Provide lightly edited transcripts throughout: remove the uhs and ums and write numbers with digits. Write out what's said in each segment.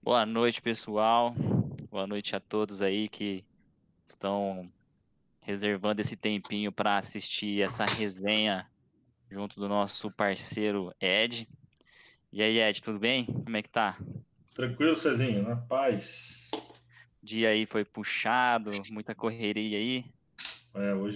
Boa noite, pessoal. Boa noite a todos aí que estão reservando esse tempinho para assistir essa resenha junto do nosso parceiro Ed. E aí, Ed, tudo bem? Como é que tá? Tranquilo, Cezinho, na paz. O dia aí foi puxado, muita correria aí. Hoje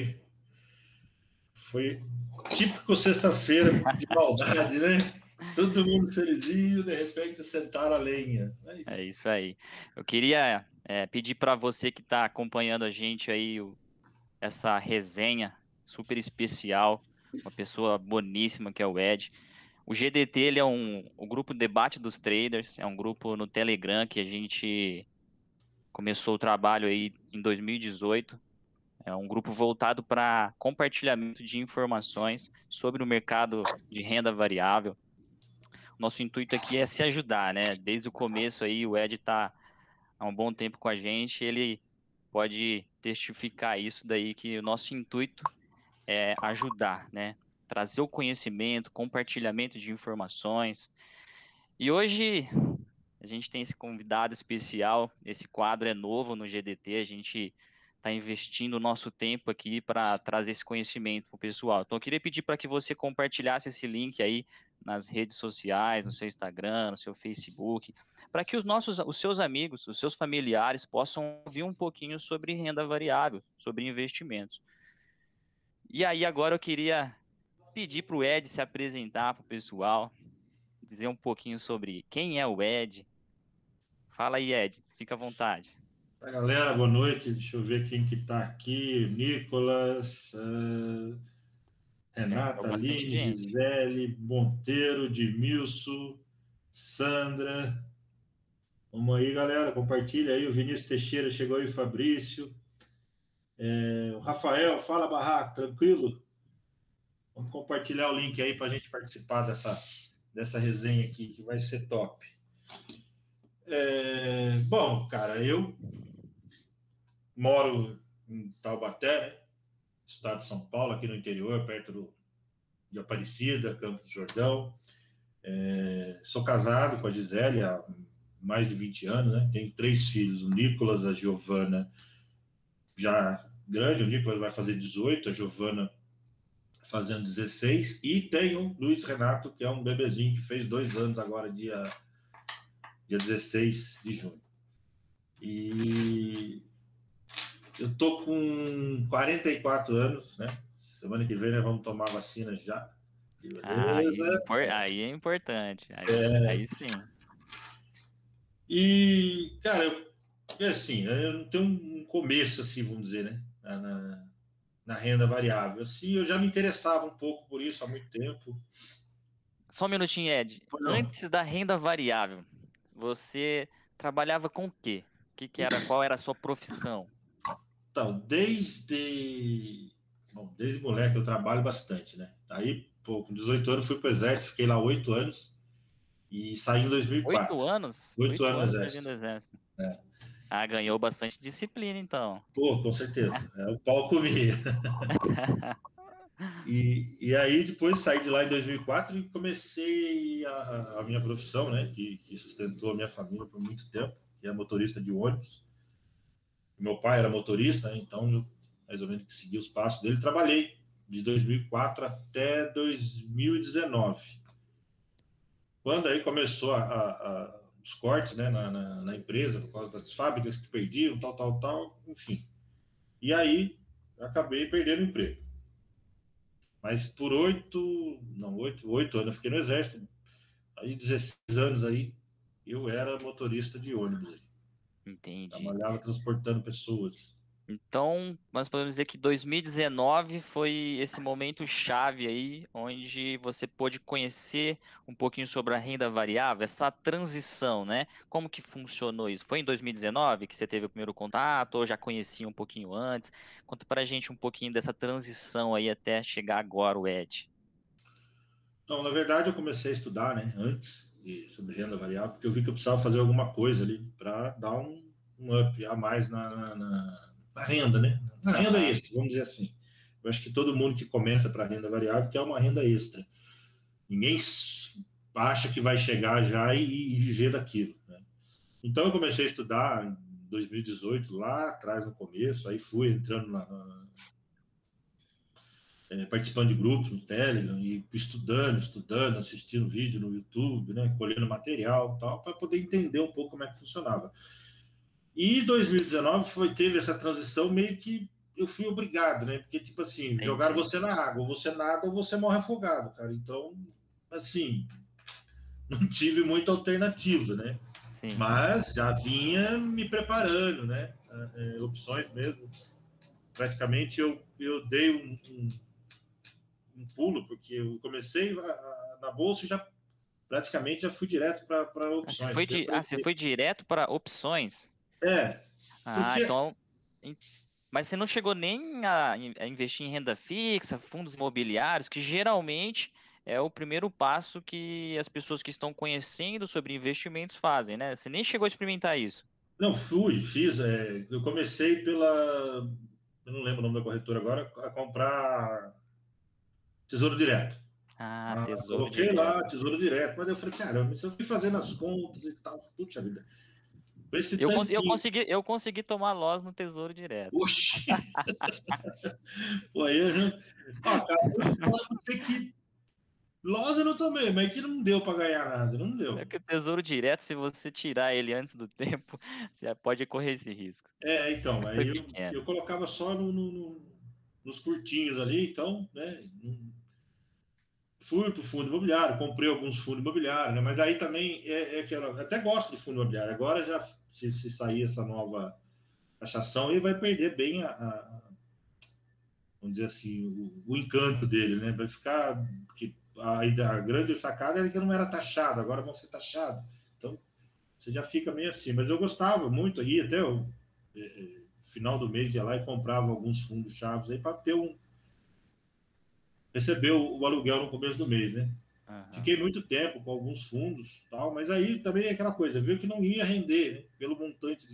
foi típico sexta-feira de maldade, né? Todo mundo felizinho, de repente sentaram a lenha. É Mas, isso aí. Eu queria pedir para você que está acompanhando a gente aí essa resenha super especial, uma pessoa boníssima que é o Ed. O GDT, ele é o grupo Debate dos Traders, é um grupo no Telegram que a gente começou o trabalho aí em 2018. É um grupo voltado para compartilhamento de informações sobre o mercado de renda variável. Nosso intuito aqui é se ajudar, né? Desde o começo aí, o Ed está há um bom tempo com a gente, ele pode testificar isso daí, que o nosso intuito é ajudar, né? Trazer o conhecimento, compartilhamento de informações. E hoje a gente tem esse convidado especial, esse quadro é novo no GDT, a gente está investindo o nosso tempo aqui para trazer esse conhecimento para o pessoal. Então, eu queria pedir para que você compartilhasse esse link aí nas redes sociais, no seu Instagram, no seu Facebook, para que os seus amigos, os seus familiares possam ouvir um pouquinho sobre renda variável, sobre investimentos. E aí, agora eu queria pedir para o Ed se apresentar para o pessoal, dizer um pouquinho sobre quem é o Ed. Fala aí, Ed, fica à vontade. galera, boa noite. Deixa eu ver quem que tá aqui. Nicolas, É Renata, bastante Aline, gente. Gisele, Monteiro, Dimilson, Sandra. Vamos aí, galera, compartilha aí. O Vinícius Teixeira chegou aí, o Fabrício. O Rafael, fala, Barraco, tranquilo? Vamos compartilhar o link aí para a gente participar dessa resenha aqui, que vai ser top. Bom, cara, eu moro em Taubaté, né? Estado de São Paulo, aqui no interior, de Aparecida, Campos do Jordão. Sou casado com a Gisele há mais de 20 anos, né? Tenho 3 filhos, o Nicolas, a Giovana, já grande, o Nicolas vai fazer 18, a Giovana fazendo 16, e tem o Luiz Renato, que é um bebezinho que fez 2 anos agora, dia 16 de junho. E eu tô com 44 anos, né? Semana que vem nós vamos tomar vacina já. Ah, Beleza? aí é importante. Aí sim. E, cara, assim, eu não tenho um começo, assim, vamos dizer, né? Na renda variável. Assim, eu já me interessava um pouco por isso há muito tempo. Só um minutinho, Ed. Não. Antes da renda variável, você trabalhava com o quê? Qual era a sua profissão? Então, desde moleque eu trabalho bastante, né? Aí, pô, com 18 anos fui pro exército, fiquei lá 8 anos e saí em Oito 2004. anos? 8 Oito anos no anos servindo exército. no exército. Né? Ah, ganhou bastante disciplina, então. Pô, com certeza. O pau comia. E aí depois saí de lá em 2004 e comecei a minha profissão, né? Que sustentou a minha família por muito tempo, que é motorista de ônibus. Meu pai era motorista, né? Então eu mais ou menos que segui os passos dele. Trabalhei de 2004 até 2019. Quando aí começou os cortes, né, na empresa, por causa das fábricas que perdiam, tal, enfim. E aí acabei perdendo o emprego. Mas por 8 anos eu fiquei no exército. Aí 16 anos aí eu era motorista de ônibus aí. Entendi. Trabalhava transportando pessoas. Então, nós podemos dizer que 2019 foi esse momento chave aí, onde você pôde conhecer um pouquinho sobre a renda variável, essa transição, né? Como que funcionou isso? Foi em 2019 que você teve o primeiro contato, ou já conhecia um pouquinho antes? Conta pra gente um pouquinho dessa transição aí até chegar agora, o Ed. Não, na verdade eu comecei a estudar, né, antes sobre renda variável, porque eu vi que eu precisava fazer alguma coisa ali para dar um up a mais na renda, né? Na renda Aham. extra, vamos dizer assim. Eu acho que todo mundo que começa para renda variável quer uma renda extra. Ninguém acha que vai chegar já e viver daquilo, né? Então eu comecei a estudar em 2018, lá atrás, no começo, aí fui entrando participando de grupos no Telegram e estudando, assistindo vídeo no YouTube, né, colhendo material e tal, para poder entender um pouco como é que funcionava. E 2019 teve essa transição meio que eu fui obrigado, né? Porque, tipo assim, Entendi. jogaram você na água, ou você nada ou você morre afogado, cara. Então, assim, não tive muita alternativa, né? Sim. Mas já vinha me preparando, né? Opções mesmo. Praticamente eu dei um pulo, porque eu comecei na bolsa e já praticamente já fui direto para opções. Você foi direto para opções? É, Ah, porque então. Mas você não chegou nem a investir em renda fixa, fundos imobiliários, que geralmente é o primeiro passo que as pessoas que estão conhecendo sobre investimentos fazem, né? Você nem chegou a experimentar isso. não fiz. Eu comecei eu não lembro o nome da corretora agora, a comprar Tesouro Direto. Ah, Tesouro Coloquei lá Direto. Tesouro Direto, mas eu falei, caramba, isso eu fui fazendo as contas e tal, puxa vida. Com esse tanquinho, Eu consegui tomar loss no Tesouro Direto. oxi, pô, aí eu já, ó, cara, eu vou falar pra você que loja eu não tomei, mas que não deu para ganhar nada, não É deu. que o Tesouro Direto, se você tirar ele antes do tempo, você pode correr esse risco. Então, Mas foi aí pequeno. eu colocava só nos curtinhos ali, então, né, fui para o fundo imobiliário, comprei alguns fundos imobiliários, né? Mas aí também que eu até gosto de fundo imobiliário. Agora já se sair essa nova taxação, ele vai perder bem vamos dizer assim, o encanto dele, né? Vai ficar que a grande sacada era que não era taxado, agora vão ser taxados. Então você já fica meio assim. Mas eu gostava muito aí, até o final do mês ia lá e comprava alguns fundos chaves aí para ter receber o aluguel no começo do mês, né? Aham. Fiquei muito tempo com alguns fundos, tal, mas aí também é aquela coisa, viu que não ia render, né? Pelo montante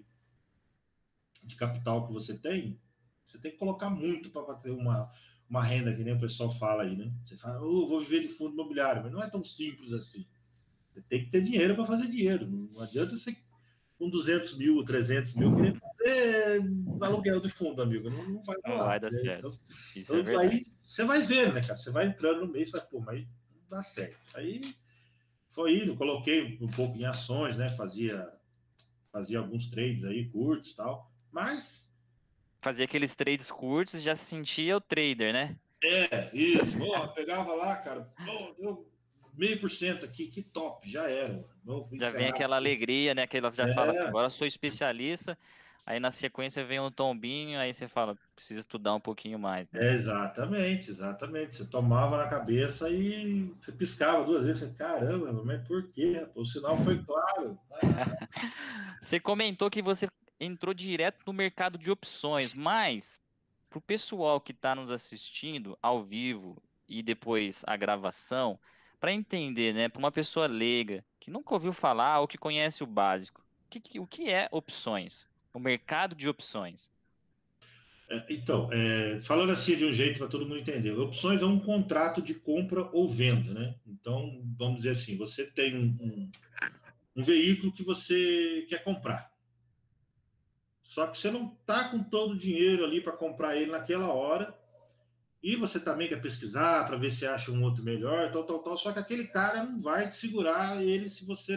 de capital que você tem que colocar muito para ter uma renda, que nem o pessoal fala aí, né? Você fala, vou viver de fundo imobiliário, mas não é tão simples assim. Você tem que ter dinheiro para fazer dinheiro. Não adianta você com 200 mil, 300 mil, querer fazer aluguel de fundo, amigo. Não vai Não vai rolar. dar Né? certo. Então, Isso é aí verdade. você vai vendo, né, cara? Você vai entrando no mês e fala, pô, mas não dá certo. Aí foi indo, coloquei um pouco em ações, né? Fazia alguns trades aí curtos e tal, mas Fazia aqueles trades curtos, já se sentia o trader, né? isso, pegava lá, cara, deu 0,5% aqui, que top, já era, vou Já vem encerrar. aquela alegria, né? Que ela já fala, É, agora eu sou especialista. Aí na sequência vem um tombinho, aí você fala, precisa estudar um pouquinho mais, né? exatamente. Você tomava na cabeça e você piscava duas vezes. Você, caramba, mas por quê? O sinal foi claro. Você comentou que você entrou direto no mercado de opções, mas para o pessoal que está nos assistindo ao vivo e depois a gravação, para entender, né, para uma pessoa leiga que nunca ouviu falar ou que conhece o básico, o que é opções? O mercado de opções. Então, falando assim de um jeito para todo mundo entender, opções é um contrato de compra ou venda, né? Então, vamos dizer assim, você tem um veículo que você quer comprar. Só que você não está com todo o dinheiro ali para comprar ele naquela hora. E você também quer pesquisar para ver se acha um outro melhor, tal. Só que aquele cara não vai te segurar ele se você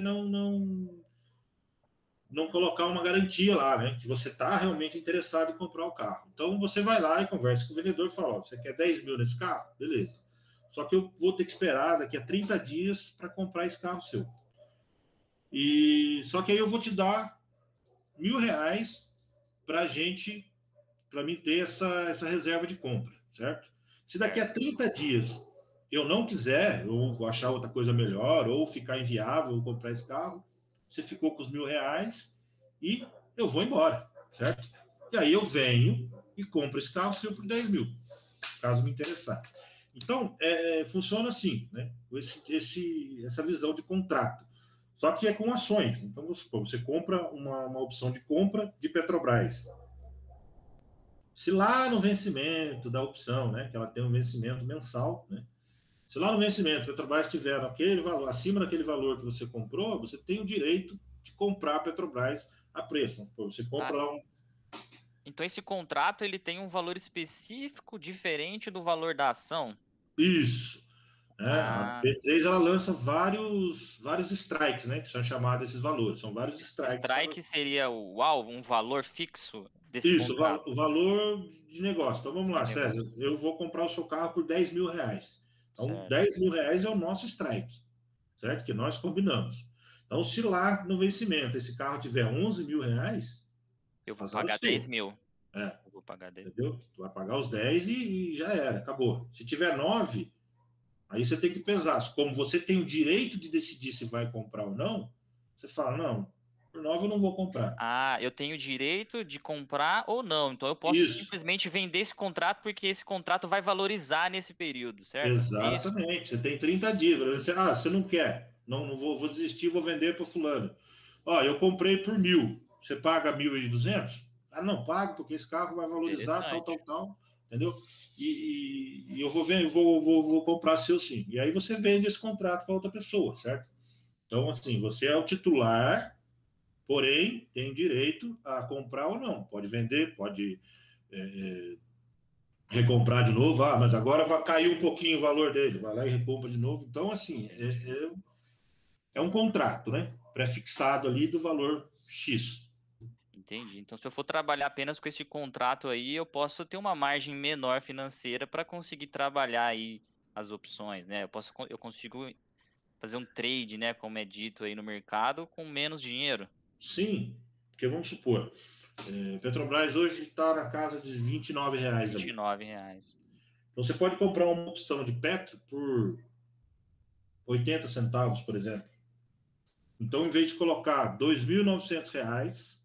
não colocar uma garantia lá, né? Que você está realmente interessado em comprar o carro. Então você vai lá e conversa com o vendedor e fala: você quer 10 mil nesse carro? Beleza. Só que eu vou ter que esperar daqui a 30 dias para comprar esse carro seu. E só que aí eu vou te dar R$ 1.000 para mim ter essa reserva de compra, certo? Se daqui a Certo. 30 dias eu não quiser, ou achar outra coisa melhor, ou ficar inviável comprar esse carro, você ficou com os R$ 1.000 e eu vou embora, certo? E aí eu venho e compro esse carro seu por 10 mil, caso me interessar. Então, funciona assim, né? Essa visão de contrato. Só que é com ações. Então, você compra uma opção de compra de Petrobras. Se lá no vencimento da opção, né, que ela tem um vencimento mensal, né, se lá no vencimento a Petrobras estiver naquele valor, acima daquele valor que você comprou, você tem o direito de comprar a Petrobras a preço. Você compra lá um... Então esse contrato ele tem um valor específico diferente do valor da ação? Isso. A Ah, B3 ela lança vários strikes, né? Que são chamados esses valores. São vários strikes para... strike seria o alvo, um valor fixo desse Isso, contrato o valor de negócio. Então vamos de lá, César. negócio, Eu vou comprar o seu carro por R$ 10.000. Então, certo? R$ 10.000 é o nosso strike, certo? Que nós combinamos. Então, se lá no vencimento esse carro tiver R$ 11.000, Eu vou azar o pagar 10 seu. mil. É, Eu vou pagar 10 mil. entendeu? Tu vai pagar os 10 e já era, acabou. Se tiver 9, aí você tem que pesar. Como você tem o direito de decidir se vai comprar ou não, você fala, não, por 9 eu não vou comprar. Ah, eu tenho o direito de comprar ou não. Então eu posso Isso, simplesmente vender esse contrato porque esse contrato vai valorizar nesse período, certo? É isso? exatamente. Você tem 30 dias. Você não quer. Não vou desistir, vou vender para fulano. Ó, eu comprei por 1.000. Você paga 1.200? Ah, não, pago, porque esse carro vai valorizar, Interessante. tal. Entendeu? E eu vou vender, vou comprar seu sim. E aí você vende esse contrato para outra pessoa, certo? Então, assim, você é o titular, porém, tem direito a comprar ou não. Pode vender, pode recomprar de novo. Ah, mas agora vai cair um pouquinho o valor dele. Vai lá e recompra de novo. Então, assim, Entendi. é um contrato, né? Prefixado ali do valor X. Entendi. Então, se eu for trabalhar apenas com esse contrato aí, eu posso ter uma margem menor financeira para conseguir trabalhar aí as opções, né? Eu consigo fazer um trade, né, como é dito aí no mercado, com menos dinheiro, Sim, porque vamos supor, Petrobras hoje está na casa de R$ 29 vinte e ali. nove reais. Então você pode comprar uma opção de Petro por 80 centavos, por exemplo. Então, em vez de colocar R$ 2.900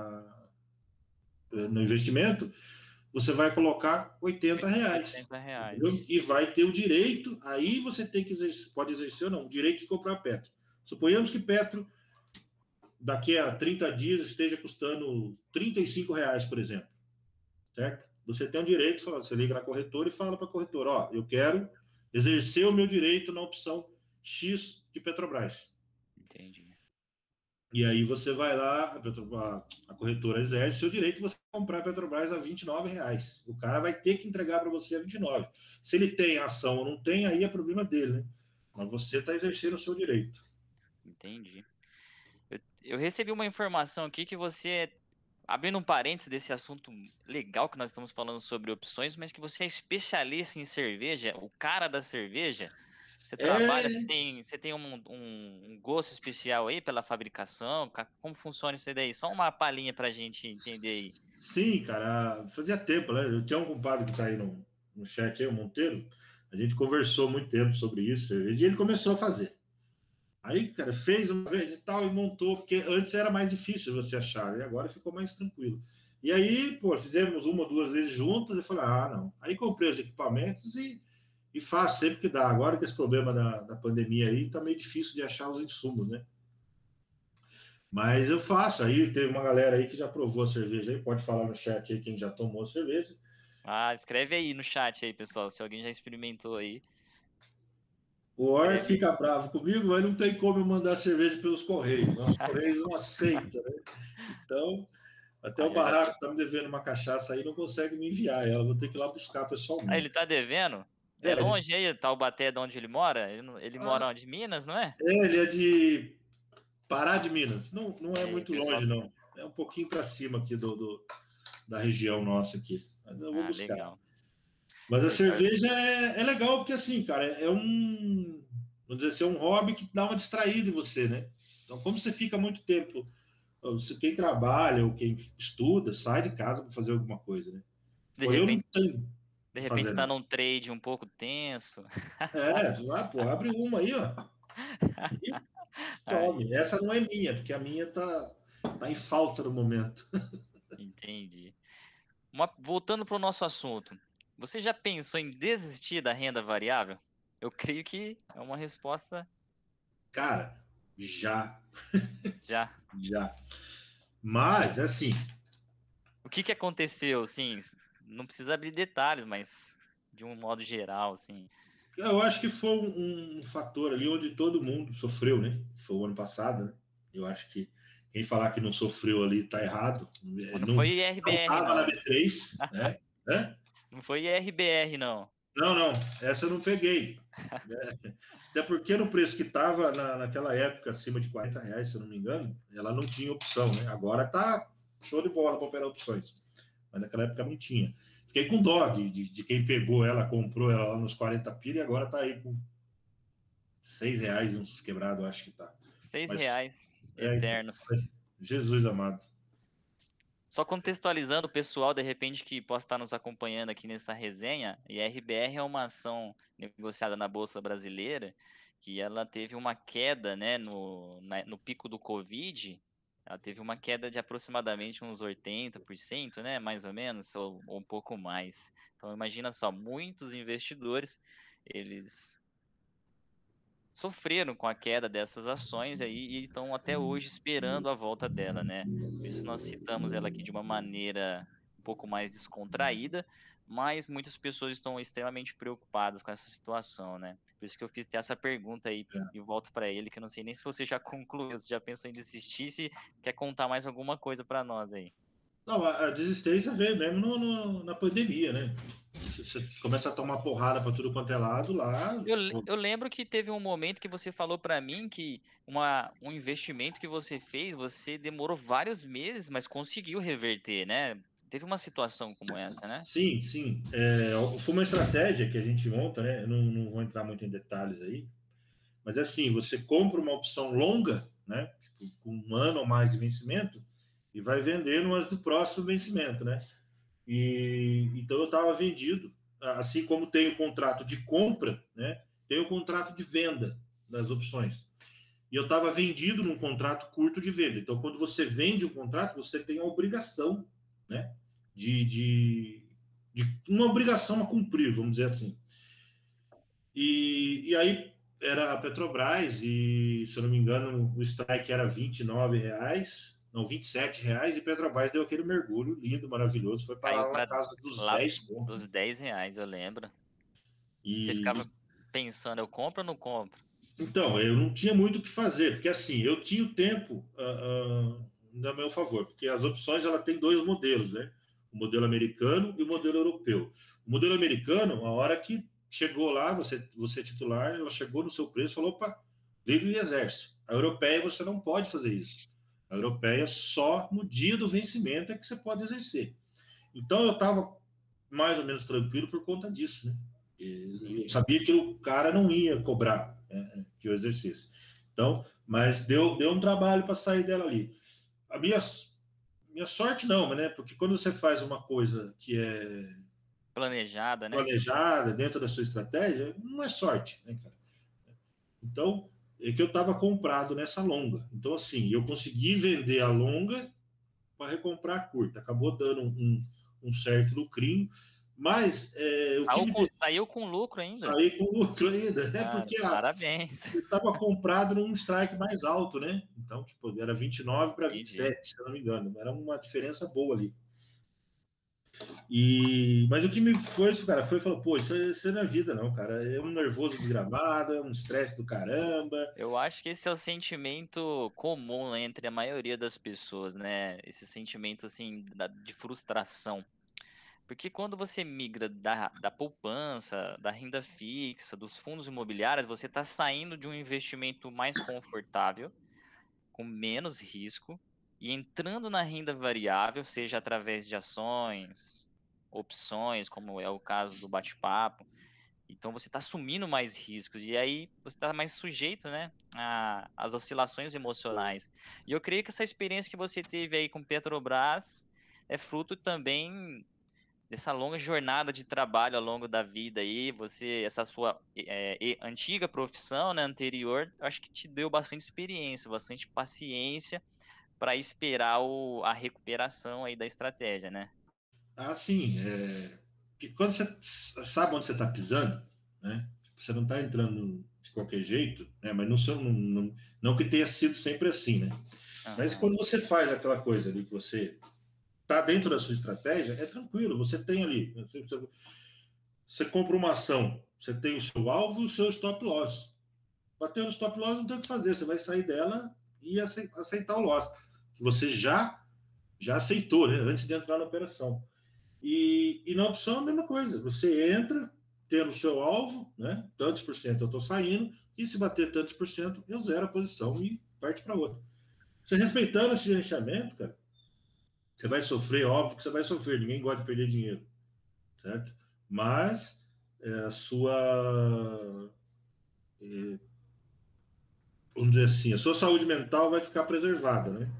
no investimento, você vai colocar R$ 80. 80 Entendeu? reais. E vai ter o direito, aí você tem que exercer, pode exercer ou não, o direito de comprar Petro. Suponhamos que Petro, daqui a 30 dias, esteja custando R$ 35, por exemplo. Certo? Você tem o direito, você liga na corretora e fala para a corretora, ó, eu quero exercer o meu direito na opção X de Petrobras. Entendi. E aí você vai lá, a corretora exerce o seu direito de você comprar a Petrobras a R$ 29. O cara vai ter que entregar para você a 29. Se ele tem ação ou não tem, aí é problema dele, né? Mas você está exercendo o seu direito. Entendi. Eu recebi uma informação aqui que você, abrindo um parênteses desse assunto legal que nós estamos falando sobre opções, mas que você é especialista em cerveja, o cara da cerveja. Você trabalha, É, você tem um gosto especial aí pela fabricação? Como funciona isso daí? Só uma palhinha pra gente entender aí. sim, cara, fazia tempo, né? Eu tinha um compadre que está aí no chat aí, o Monteiro. A gente conversou muito tempo sobre isso, cerveja, e ele começou a fazer. Aí, cara, fez uma vez e tal, e montou, porque antes era mais difícil você achar, e agora ficou mais tranquilo. E aí, pô, fizemos uma, duas vezes juntas, e falei, ah, não. Aí comprei os equipamentos e faço sempre que dá. Agora que esse problema da pandemia aí, tá meio difícil de achar os insumos, né? Mas eu faço. Aí teve uma galera aí que já provou a cerveja aí, pode falar no chat aí quem já tomou a cerveja. Ah, escreve aí no chat aí, pessoal, se alguém já experimentou aí. O Or Escreve fica aí. bravo comigo, mas não tem como eu mandar cerveja pelos Correios. Nossos Correios não aceitam, né? Então, até o Aí eu já tô. Barraco tá me devendo uma cachaça aí, não consegue me enviar ela. Vou ter que ir lá buscar Ah, ele pessoalmente. tá devendo? É É, longe aí, Taubaté, de onde ele mora? Ele ah, mora onde? Minas, não é? ele é de Pará de Minas. Não é É, muito pessoal. longe, não. É um pouquinho para cima aqui da região nossa aqui. Mas eu vou Ah, buscar. legal. Mas a Legal. cerveja é legal porque, assim, cara, vamos dizer assim, é um hobby que dá uma distraída em você, né? Então, como você fica muito tempo, quem trabalha ou quem estuda, sai de casa para fazer alguma coisa, né? De Pô, eu não repente, tenho de que repente fazer tá nada. num trade um pouco tenso. Pô, abre uma aí, ó. E Aí, tome. Essa não é minha, porque a minha tá em falta no momento. entendi. Voltando para o nosso assunto, você já pensou em desistir da renda variável? Eu creio que é uma resposta Cara, já, já. já. Mas, assim, O que que aconteceu, assim, não precisa abrir detalhes, mas de um modo geral, assim. eu acho que foi um fator ali onde todo mundo sofreu, né? Foi o ano passado, né? Eu acho que Quem falar que não sofreu ali tá errado. Não foi IRBR, não tava na B3, né? Não foi IRBR, não. Não, essa eu não peguei. Até porque no preço que estava naquela época, acima de R$40, se eu não me engano, ela não tinha opção, né? Agora tá show de bola para operar opções. Mas naquela época não tinha. Fiquei com dó de quem pegou ela, comprou ela lá nos 40 pila e agora tá aí com R$6 uns quebrados, acho que tá. R$6 eternos. Então, Jesus amado. Só contextualizando o pessoal, de repente, que possa estar nos acompanhando aqui nessa resenha, IRBR é uma ação negociada na Bolsa Brasileira, que ela teve uma queda, né, no pico do Covid, ela teve uma queda de aproximadamente uns 80%, né, mais ou menos, ou um pouco mais. Então, imagina só, muitos investidores, eles sofreram com a queda dessas ações aí e estão até hoje esperando a volta dela, né? Por isso nós citamos ela aqui de uma maneira um pouco mais descontraída, mas muitas pessoas estão extremamente preocupadas com essa situação, né? Por isso que eu fiz essa pergunta aí e volto para ele, que eu não sei nem se você já concluiu, se já pensou em desistir, se quer contar mais alguma coisa para nós aí. Não, a desistência veio mesmo na pandemia, né? Você começa a tomar porrada para tudo quanto é lado lá. Eu lembro que teve um momento que você falou para mim que um investimento que você fez, você demorou vários meses, mas conseguiu reverter, né? Teve uma situação como essa, né? Sim. Foi uma estratégia que a gente monta, né? Eu não vou entrar muito em detalhes aí, mas é assim, você compra uma opção longa, né? Tipo, com 1 ano ou mais de vencimento, e vai vendendo as do próximo vencimento, né? E então eu estava vendido, assim como tem o contrato de compra, né? Tem o contrato de venda das opções. E eu estava vendido num contrato curto de venda. Então, quando você vende o contrato, você tem a obrigação, né? De uma obrigação a cumprir, vamos dizer assim. E aí era a Petrobras, e se eu não me engano, o strike era R$29, não, R$27, e Petrobras deu aquele mergulho lindo, maravilhoso, foi parar na casa dos 10 pontos. Dos R$10, eu lembro. E você ficava pensando, eu compro ou não compro? Então, eu não tinha muito o que fazer, porque assim, eu tinha o tempo a meu favor, porque as opções ela tem 2 modelos, né? O modelo americano e o modelo europeu. O modelo americano, a hora que chegou lá, você titular, ela chegou no seu preço, falou, opa, liga e exerce. A europeia você não pode fazer isso. A europeia só no dia do vencimento é que você pode exercer. Então eu estava mais ou menos tranquilo por conta disso, né? Eu sabia que o cara não ia cobrar que eu exercesse. Então, mas deu um trabalho para sair dela ali. A minha sorte não, né? Porque quando você faz uma coisa que é planejada, né? Planejada dentro da sua estratégia, não é sorte, né, cara? Então, é que eu estava comprado nessa longa. Então, assim, eu consegui vender a longa para recomprar a curta. Acabou dando um certo lucrinho. Mas saiu com lucro ainda? Saí com lucro ainda, né? Porque parabéns. Eu estava comprado num strike mais alto, né? Então, tipo, era 29 para 27, se eu não me engano. Era uma diferença boa ali. Mas o que me foi, cara, falou, pô, isso não é vida, não, cara. É um nervoso desgramado, é um estresse do caramba. Eu acho que esse é o sentimento comum entre a maioria das pessoas, né? Esse sentimento, assim, de frustração. Porque quando você migra da poupança, da renda fixa, dos fundos imobiliários, você está saindo de um investimento mais confortável, com menos risco, e entrando na renda variável, seja através de ações, opções, como é o caso do bate-papo. Então você está assumindo mais riscos e aí você está mais sujeito, né, às oscilações emocionais. E eu creio que essa experiência que você teve aí com Petrobras é fruto também dessa longa jornada de trabalho ao longo da vida aí, essa sua antiga profissão, né, anterior, eu acho que te deu bastante experiência, bastante paciência para esperar a recuperação aí da estratégia, né? Sim. Que quando você sabe onde você está pisando, né? Você não está entrando de qualquer jeito, né? Mas não que tenha sido sempre assim, né? Mas quando você faz aquela coisa ali que você está dentro da sua estratégia, é tranquilo. Você tem ali, você compra uma ação, você tem o seu alvo e o seu stop loss. Bateu no stop loss, não tem o que fazer, você vai sair dela e aceitar o loss. que você já aceitou, né, antes de entrar na operação. E na opção é a mesma coisa, você entra tendo o seu alvo, né, tantos por cento eu estou saindo, e se bater tantos por cento, eu zero a posição e parte para outra. Você respeitando esse gerenciamento, cara, você vai sofrer, óbvio que você vai sofrer, ninguém gosta de perder dinheiro, certo? Mas a sua, vamos dizer assim, a sua saúde mental vai ficar preservada, né?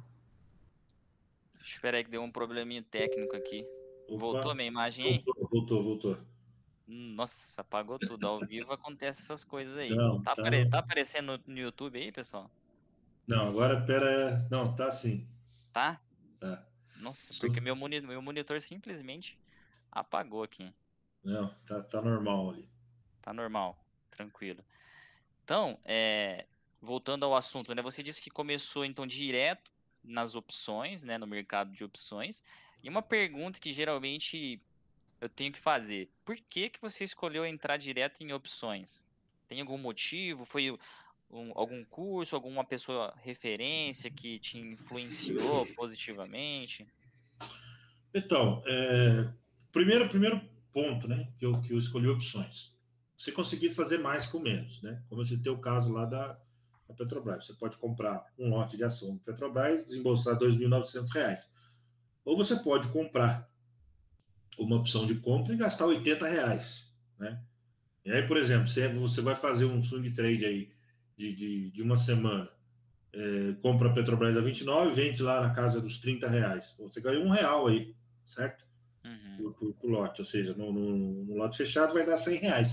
Espera aí que deu um probleminha técnico aqui. Voltou a Opa, minha imagem aí? voltou. Nossa, apagou tudo. Ao vivo acontece essas coisas aí. Não, Tá, tá. tá aparecendo no YouTube aí, pessoal? Não, agora pera. Não, tá sim. Tá? Tá. Nossa, porque Estou- meu monitor simplesmente apagou aqui. Não, tá normal ali. Tá normal, tranquilo. Então, voltando ao assunto, né? Você disse que começou então direto nas opções, né? No mercado de opções. E uma pergunta que geralmente eu tenho que fazer: por que que você escolheu entrar direto em opções? Tem algum motivo? Foi algum curso, alguma pessoa referência que te influenciou positivamente? Então, primeiro ponto, né? Que eu escolhi opções. Você conseguir fazer mais com menos, né? Como eu citei o caso lá da Petrobras. Você pode comprar um lote de ação da Petrobras, desembolsar R$ 2.900. Ou você pode comprar uma opção de compra e gastar R$ 80, né? E aí, por exemplo, você vai fazer um swing trade aí de uma semana, compra a Petrobras a 29, vende lá na casa dos R$ 30. Você ganhou R$ 1 aí, certo? Uhum. Por lote, ou seja, no lote fechado vai dar R$ 100.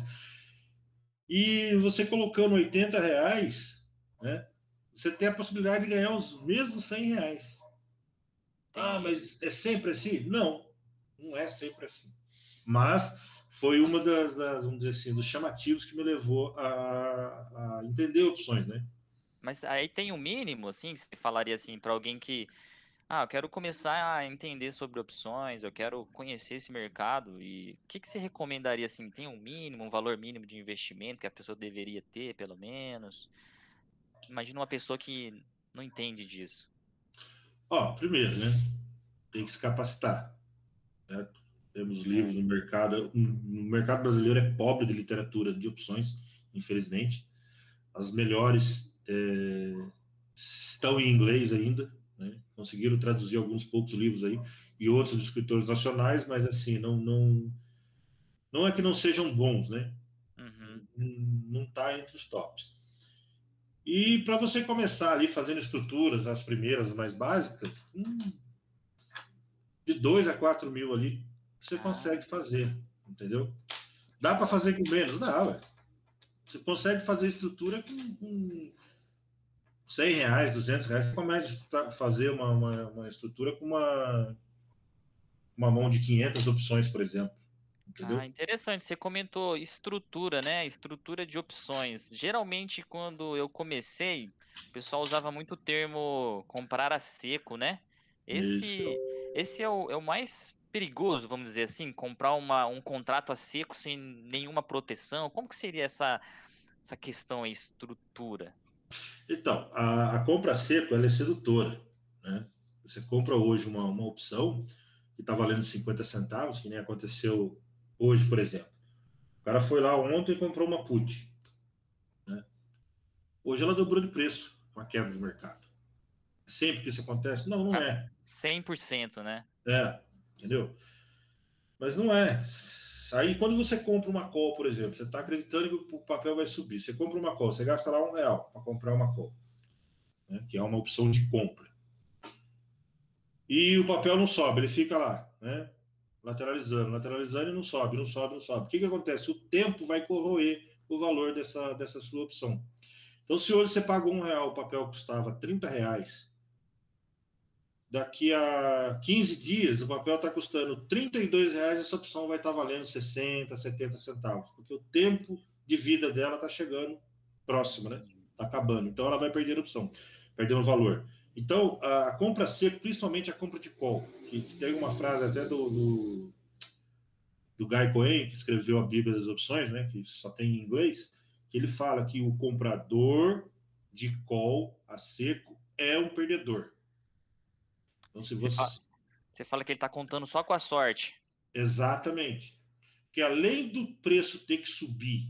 E você colocando R$ 80, né? Você tem a possibilidade de ganhar os mesmos R$ 100. Ah, Entendi. mas é sempre assim? Não, não é sempre assim. Mas foi uma vamos dizer assim, dos chamativos que me levou a entender opções, né? Mas aí tem um mínimo, assim, que você falaria assim para alguém que, eu quero começar a entender sobre opções, eu quero conhecer esse mercado e o que que você recomendaria assim? Tem um mínimo, um valor mínimo de investimento que a pessoa deveria ter, pelo menos? Imagina uma pessoa que não entende disso. Ó, primeiro, né? Tem que se capacitar, certo? Temos livros Certo. no mercado. O mercado brasileiro é pobre de literatura de opções, infelizmente. As melhores estão em inglês ainda, né? Conseguiram traduzir alguns poucos livros aí e outros de escritores nacionais, mas assim não é que não sejam bons, né? Uhum. Não está entre os tops. E para você começar ali fazendo estruturas, as primeiras, as mais básicas, de 2 a 4 mil ali, você Ah, consegue fazer, entendeu? Dá para fazer com menos? Dá, ué. Você consegue fazer estrutura com R$ 100, R$ 200. Você começa a fazer uma estrutura com uma mão de 500 opções, por exemplo, entendeu? interessante. Você comentou estrutura, né? Estrutura de opções. Geralmente, quando eu comecei, o pessoal usava muito o termo comprar a seco, né? Isso. Esse é o mais perigoso, vamos dizer assim, comprar um contrato a seco sem nenhuma proteção. Como que seria essa questão aí, estrutura? Então, a compra seco, ela é sedutora, né? Você compra hoje uma opção que está valendo 50 centavos, que nem aconteceu hoje, por exemplo. O cara foi lá ontem e comprou uma put, né? Hoje ela dobrou de preço com a queda do mercado. Sempre que isso acontece? Não, não Ca- é. 100%, né? Entendeu? Mas não é. Aí quando você compra uma call, por exemplo, você está acreditando que o papel vai subir. Você compra uma call, você gasta lá R$ 1 para comprar uma call, né? Que é uma opção de compra. E o papel não sobe, ele fica lá, né? Lateralizando e não sobe, não sobe, não sobe. O que acontece? O tempo vai corroer o valor dessa sua opção. Então, se hoje você pagou R$ 1, o papel custava R$ 30, daqui a 15 dias o papel está custando R$ 32, essa opção vai estar valendo 60, 70 centavos, porque o tempo de vida dela está chegando próximo, né? Entendi. Está acabando. Então, ela vai perder a opção, perdendo valor. Então, a compra seco, principalmente a compra de call, que tem uma frase até do Guy Cohen, que escreveu a Bíblia das Opções, né, que só tem em inglês, que ele fala que o comprador de call a seco é um perdedor. Então, se você... Você fala que ele está contando só com a sorte. Exatamente. Porque além do preço ter que subir,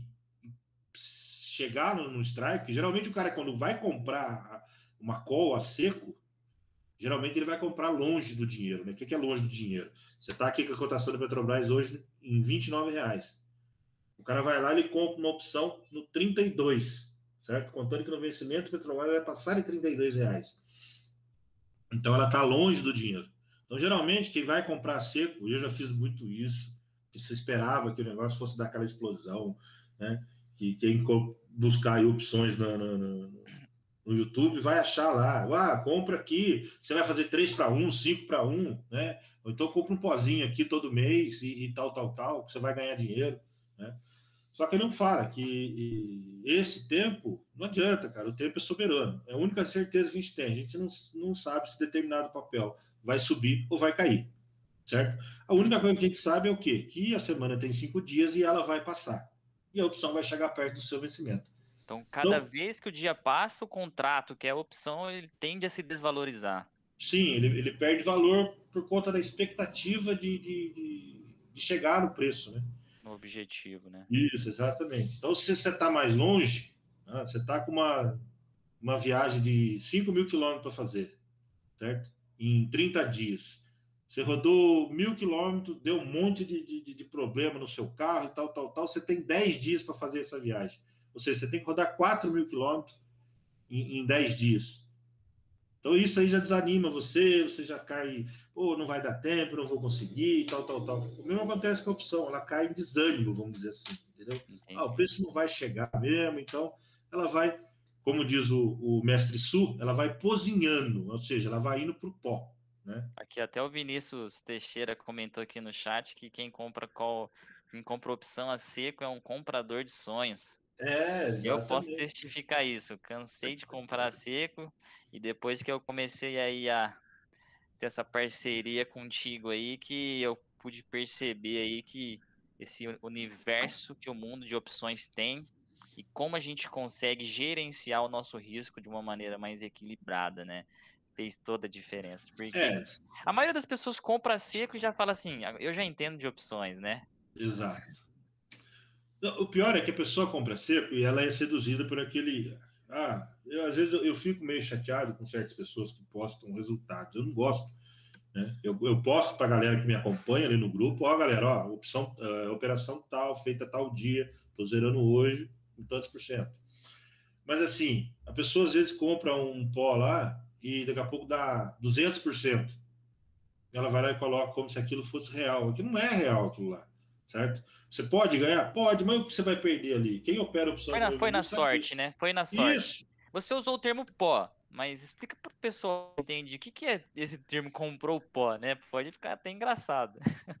chegar no strike, geralmente o cara, quando vai comprar uma call a seco, geralmente ele vai comprar longe do dinheiro. Né? O que é longe do dinheiro? Você está aqui com a cotação da Petrobras hoje em R$29. O cara vai lá e ele compra uma opção no 32, certo? Contando que no vencimento o Petrobras vai passar de R$32. Então ela está longe do dinheiro. Então, geralmente, quem vai comprar seco, eu já fiz muito isso, que você esperava que o negócio fosse dar aquela explosão, né? Que quem buscar aí opções no YouTube vai achar lá, compra aqui, você vai fazer 3 para 1, 5 para 1, né? Ou então compra um pozinho aqui todo mês e tal, que você vai ganhar dinheiro, né? Só que ele não fala que esse tempo, não adianta, cara, o tempo é soberano. É a única certeza que a gente tem. A gente não sabe se determinado papel vai subir ou vai cair, certo? A única coisa que a gente sabe é o quê? Que a semana tem 5 dias e ela vai passar. E a opção vai chegar perto do seu vencimento. Então, cada vez que o dia passa, o contrato, que é a opção, ele tende a se desvalorizar. Sim, ele perde valor por conta da expectativa de chegar no preço, né? No objetivo, né? Isso, exatamente. Então, se você está mais longe, né, você está com uma viagem de 5 mil quilômetros para fazer, certo? Em 30 dias. Você rodou 1.000 quilômetros, deu um monte de problema no seu carro e tal. Você tem 10 dias para fazer essa viagem. Ou seja, você tem que rodar 4.000 quilômetros em 10 dias. Então isso aí já desanima você já cai, pô, não vai dar tempo, não vou conseguir, tal. O mesmo acontece com a opção, ela cai em desânimo, vamos dizer assim, entendeu? O preço não vai chegar mesmo, então ela vai, como diz o mestre Su, ela vai pozinhando, ou seja, ela vai indo para o pó, né? Aqui até o Vinícius Teixeira comentou aqui no chat que quem compra opção a seco é um comprador de sonhos. Eu posso Exatamente. testificar isso. Cansei de comprar seco e depois que eu comecei aí a ter essa parceria contigo aí, que eu pude perceber aí que esse universo que o mundo de opções tem e como a gente consegue gerenciar o nosso risco de uma maneira mais equilibrada, né? Fez toda a diferença. Porque a maioria das pessoas compra seco e já fala assim, eu já entendo de opções, né? Exato. O pior é que a pessoa compra seco e ela é seduzida por aquele. Às vezes eu fico meio chateado com certas pessoas que postam resultados. Eu não gosto. Né? Eu posto para a galera que me acompanha ali no grupo: galera, opção, operação tal, feita tal dia, estou zerando hoje, em tantos por cento. Mas assim, a pessoa às vezes compra um pó lá e daqui a pouco dá 200%. Ela vai lá e coloca como se aquilo fosse real. Aquilo não é real, aquilo lá, certo? Você pode ganhar? Pode, mas o que você vai perder ali? Quem opera a opção de Foi na sabe sorte, disso. né? Foi na sorte. Isso. Você usou o termo pó, mas explica para o pessoal entender o que é esse termo comprou pó, né? Pode ficar até engraçado.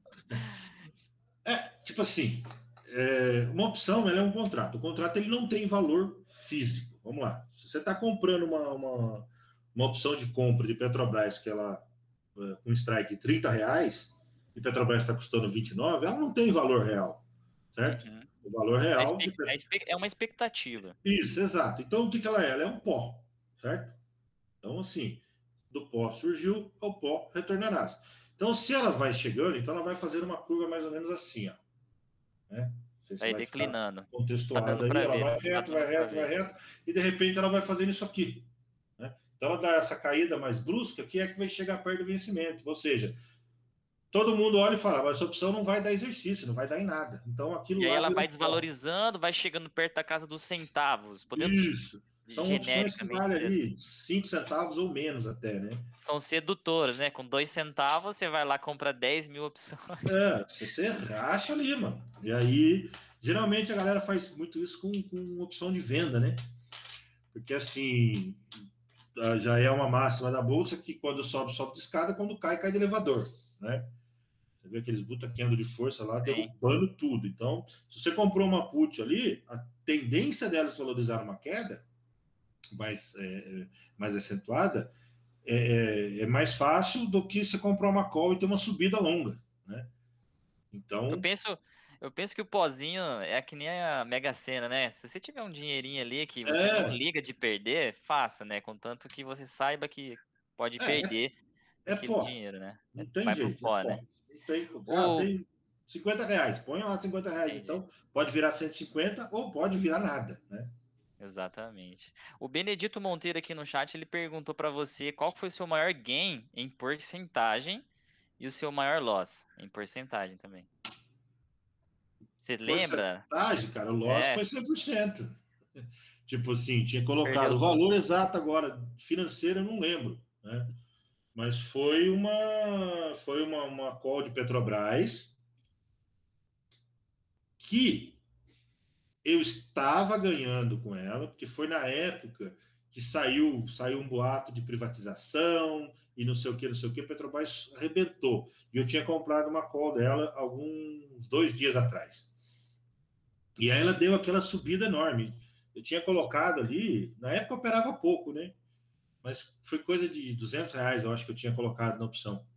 Tipo assim, uma opção ela é um contrato. O contrato ele não tem valor físico. Vamos lá. Se você está comprando uma opção de compra de Petrobras que ela com strike de R$30 e Petrobras está custando 29, ela não tem valor real, certo? Uhum. O valor real É uma expectativa. Isso, exato. Então o que ela é? Ela é um pó, certo? Então assim, do pó surgiu, ao pó retornarás. Então se ela vai chegando, então ela vai fazer uma curva mais ou menos assim, ó, né? Não sei se Vai vai ficar declinando. Tá contextuado dando aí, para ela ver. vai Tá reto, dando vai para reto, vai ver. reto, e de repente ela vai fazendo isso aqui, né? Então ela dá essa caída mais brusca, que é que vai chegar perto do vencimento. Ou seja, todo mundo olha e fala, mas essa opção não vai dar exercício, não vai dar em nada. Então aquilo E aí lá ela virou vai pó. desvalorizando, vai chegando perto da casa dos centavos. Podemos Isso. São opções que genericamente valem dizer assim. ali 5 centavos ou menos até, né? São sedutoras, né? Com 2 centavos, você vai lá comprar 10 mil opções. Você racha ali, mano. E aí, geralmente a galera faz muito isso com opção de venda, né? Porque assim, já é uma máxima da bolsa que quando sobe, sobe de escada, quando cai, cai de elevador, né? Você vê aqueles butaquendo de força lá, Sim. derrubando tudo. Então, se você comprou uma put ali, a tendência delas valorizar uma queda mais acentuada é mais fácil do que você comprar uma call e ter uma subida longa, né? Eu Então, penso, eu penso que o pozinho é que nem a Mega Sena, né? Se você tiver um dinheirinho ali que você não é, liga de perder, faça, né? Contanto que você saiba que pode é, perder. aquele pó. dinheiro, né? Não tem Vai pro jeito, pó, é né? pó. Não tem, O... tem R$ 50. Põe lá R$ 50. Entendi. Então, pode virar 150 ou pode virar nada, né? Exatamente. O Benedito Monteiro aqui no chat, ele perguntou para você qual foi o seu maior gain em porcentagem e o seu maior loss em porcentagem também. Você lembra? Porcentagem, cara, o loss É, foi 100%. Tipo assim, tinha colocado perdeu o tudo. valor exato agora, financeiro, eu não lembro, né? Mas foi uma call de Petrobras que eu estava ganhando com ela, porque foi na época que saiu um boato de privatização e não sei o que, não sei o que, a Petrobras arrebentou. E eu tinha comprado uma call dela alguns 2 dias atrás. E aí ela deu aquela subida enorme. Eu tinha colocado ali, na época eu operava pouco, né? Mas foi coisa de R$ 200, eu acho que eu tinha colocado na opção.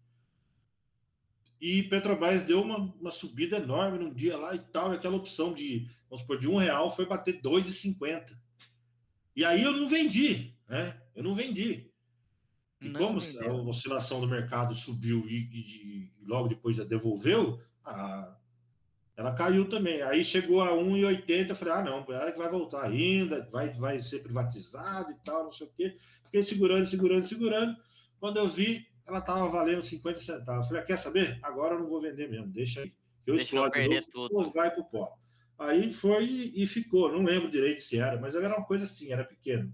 E Petrobras deu uma subida enorme num dia lá e tal, e aquela opção de, vamos supor, de R$ 1 foi bater 2,50. E aí eu não vendi, né? Eu não vendi. E Não como a vendeu. oscilação do mercado subiu e logo depois já devolveu, ela caiu também. Aí chegou a 1,80, falei, não, ela que vai voltar ainda, vai ser privatizado e tal, não sei o quê. Fiquei segurando, segurando, segurando. Quando eu vi, ela estava valendo 50 centavos. Falei, quer saber? Agora eu não vou vender mesmo, deixa aí. Eu Deixou exploro de perder novo ou tudo. vai pro pó. Aí foi e ficou. Não lembro direito se era, mas era uma coisa assim, era pequeno.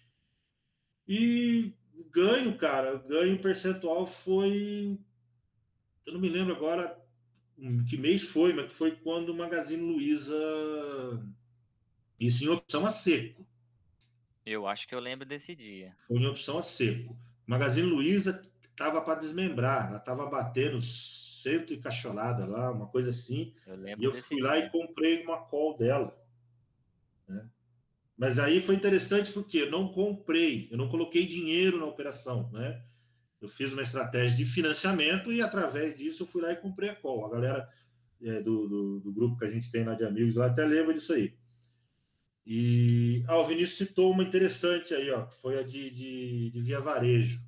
E ganho, cara, ganho percentual foi. Eu não me lembro agora que mês foi, mas foi quando o Magazine Luiza. Isso em opção a seco. Eu acho que eu lembro desse dia. Foi em opção a seco. Magazine Luiza estava para desmembrar, ela estava batendo cento e cacholada lá, uma coisa assim. Eu E lembro eu desse fui lá e dia. comprei uma call dela. Né? Mas aí foi interessante porque eu não comprei, eu não coloquei dinheiro na operação. Né? Eu fiz uma estratégia de financiamento e através disso eu fui lá e comprei a call. A galera do grupo que a gente tem lá de amigos lá até lembra disso aí. E o Vinícius citou uma interessante aí, ó, que foi a de Via Varejo,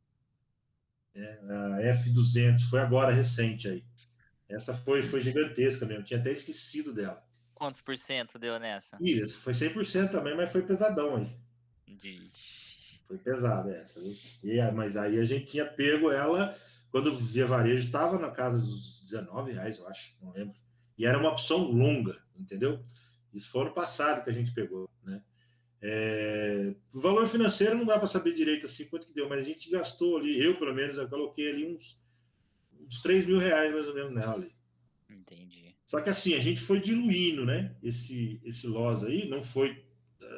a F200, foi agora recente aí. Essa foi gigantesca mesmo, tinha até esquecido dela. Quantos por cento deu nessa? Isso, foi 100% também, mas foi pesadão aí. De... Foi pesada essa. Mas aí a gente tinha pego ela quando o Via Varejo estava na casa dos R$ 19, eu acho, não lembro. E era uma opção longa, entendeu? Isso foi ano passado que a gente pegou, né? O valor financeiro não dá para saber direito assim quanto que deu, mas a gente gastou ali, eu pelo menos, eu coloquei ali uns R$ 3.000 mais ou menos nela ali. Entendi. Só que assim, a gente foi diluindo, né? Esse loss aí não foi.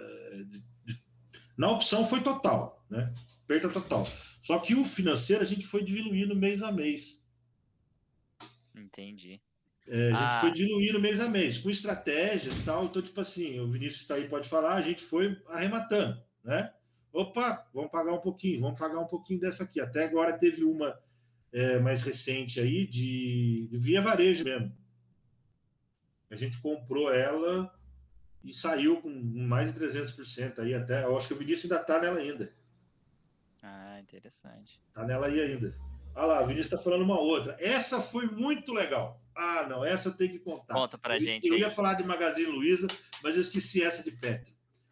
Na opção foi total, né? Perda total. Só que o financeiro a gente foi diluindo mês a mês. Entendi. A gente foi Ah, diluindo mês a mês, com estratégias e tal. Então, tipo assim, o Vinícius está aí, pode falar, a gente foi arrematando, né? Opa, vamos pagar um pouquinho dessa aqui. Até agora teve uma mais recente aí de Via Varejo mesmo. A gente comprou ela e saiu com mais de 300% aí até. Eu acho que o Vinícius ainda está nela ainda. interessante. Está nela aí ainda. Olha lá, o Vinícius está falando uma outra. Essa foi muito legal. Não, essa eu tenho que contar. Conta pra gente Eu ia aí. falar de Magazine Luiza, mas eu esqueci essa de Petro.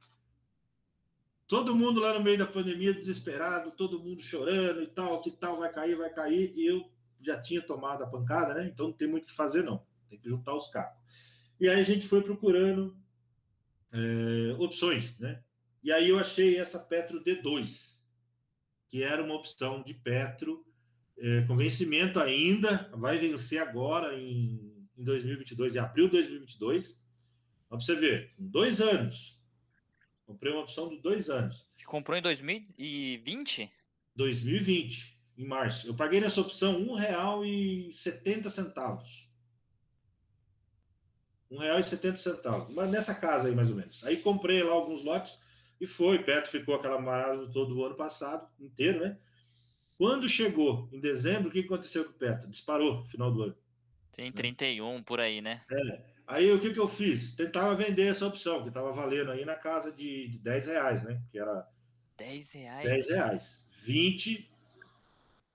Todo mundo lá no meio da pandemia desesperado, todo mundo chorando e tal, que tal, vai cair, e eu já tinha tomado a pancada, né? Então não tem muito o que fazer, não. Tem que juntar os cacos. E aí a gente foi procurando opções, né? E aí eu achei essa Petro D2, que era uma opção de Petro com vencimento ainda, vai vencer agora em 2022, em abril de 2022. Para você ver, em 2 anos. Comprei uma opção de 2 anos. Você comprou em 2020? 2020, em março. Eu paguei nessa opção R$ 1,70. R$ 1,70. Mas nessa casa aí, mais ou menos. Aí comprei lá alguns lotes e foi. Perto ficou aquela marada todo o ano passado, inteiro, né? Quando chegou em dezembro, o que aconteceu com o Petro? Disparou no final do ano. Tem Né? 31 por aí, né? Aí o que eu fiz? Tentava vender essa opção, que estava valendo aí na casa de R$ 10, né? Que era R$ 10? R$ 10. 20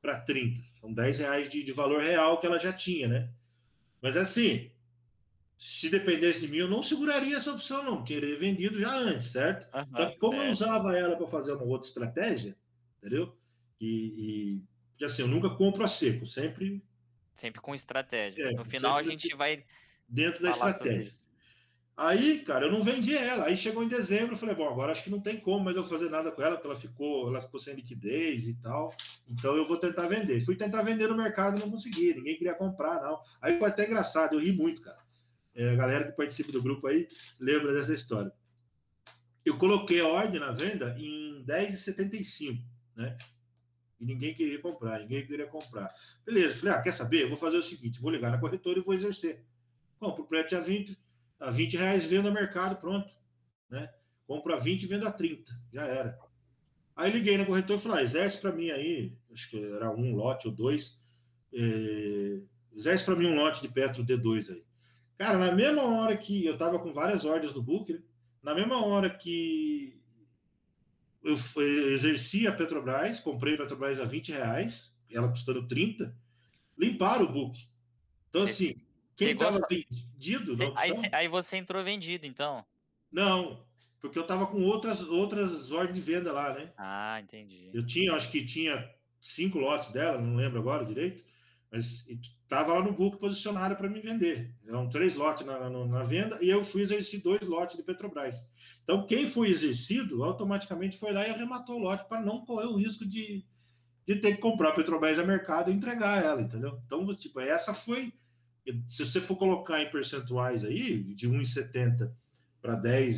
para 30. São R$10 de valor real que ela já tinha, né? Mas assim, se dependesse de mim, eu não seguraria essa opção, não. Teria vendido já antes, certo? Só que como eu certo. usava ela para fazer uma outra estratégia, entendeu? E assim, eu nunca compro a seco, sempre, Sempre com estratégia. No final a sempre gente vai dentro da falar sobre estratégia. isso. Aí, cara, eu não vendi ela. Aí chegou em dezembro, eu falei, bom, agora acho que não tem como mais eu fazer nada com ela, porque ela ficou sem liquidez e tal. Então eu vou tentar vender. Fui tentar vender no mercado, não consegui, ninguém queria comprar, não. Aí foi até engraçado, eu ri muito, cara. A galera que participa do grupo aí lembra dessa história. Eu coloquei a ordem na venda em R$10,75, né? E ninguém queria comprar. Beleza, falei, quer saber? Eu vou fazer o seguinte, vou ligar na corretora e vou exercer. Compro o prédio a R$20, vendo no mercado, pronto. Né? Compro a 20 e vendo a 30, já era. Aí liguei na corretora e falei, exerce para mim aí, acho que era um lote ou dois, exerce para mim um lote de Petro D2 aí. Cara, na mesma hora que eu tava com várias ordens no book, né? Na mesma hora que eu exerci a Petrobras, comprei a Petrobras a R$20, ela custando 30, limparam o book. Então, assim, quem estava vendido na opção... Aí você entrou vendido, então. Não, porque eu estava com outras ordens de venda lá, né? Ah, entendi. Eu acho que tinha 5 lotes dela, não lembro agora direito, mas estava lá no book posicionado para me vender. Eram 3 lotes na venda e eu fui exercer 2 lotes de Petrobras. Então, quem foi exercido, automaticamente foi lá e arrematou o lote para não correr o risco de ter que comprar a Petrobras no mercado e entregar ela, entendeu? Então, tipo, essa foi... Se você for colocar em percentuais aí, de 1,70 para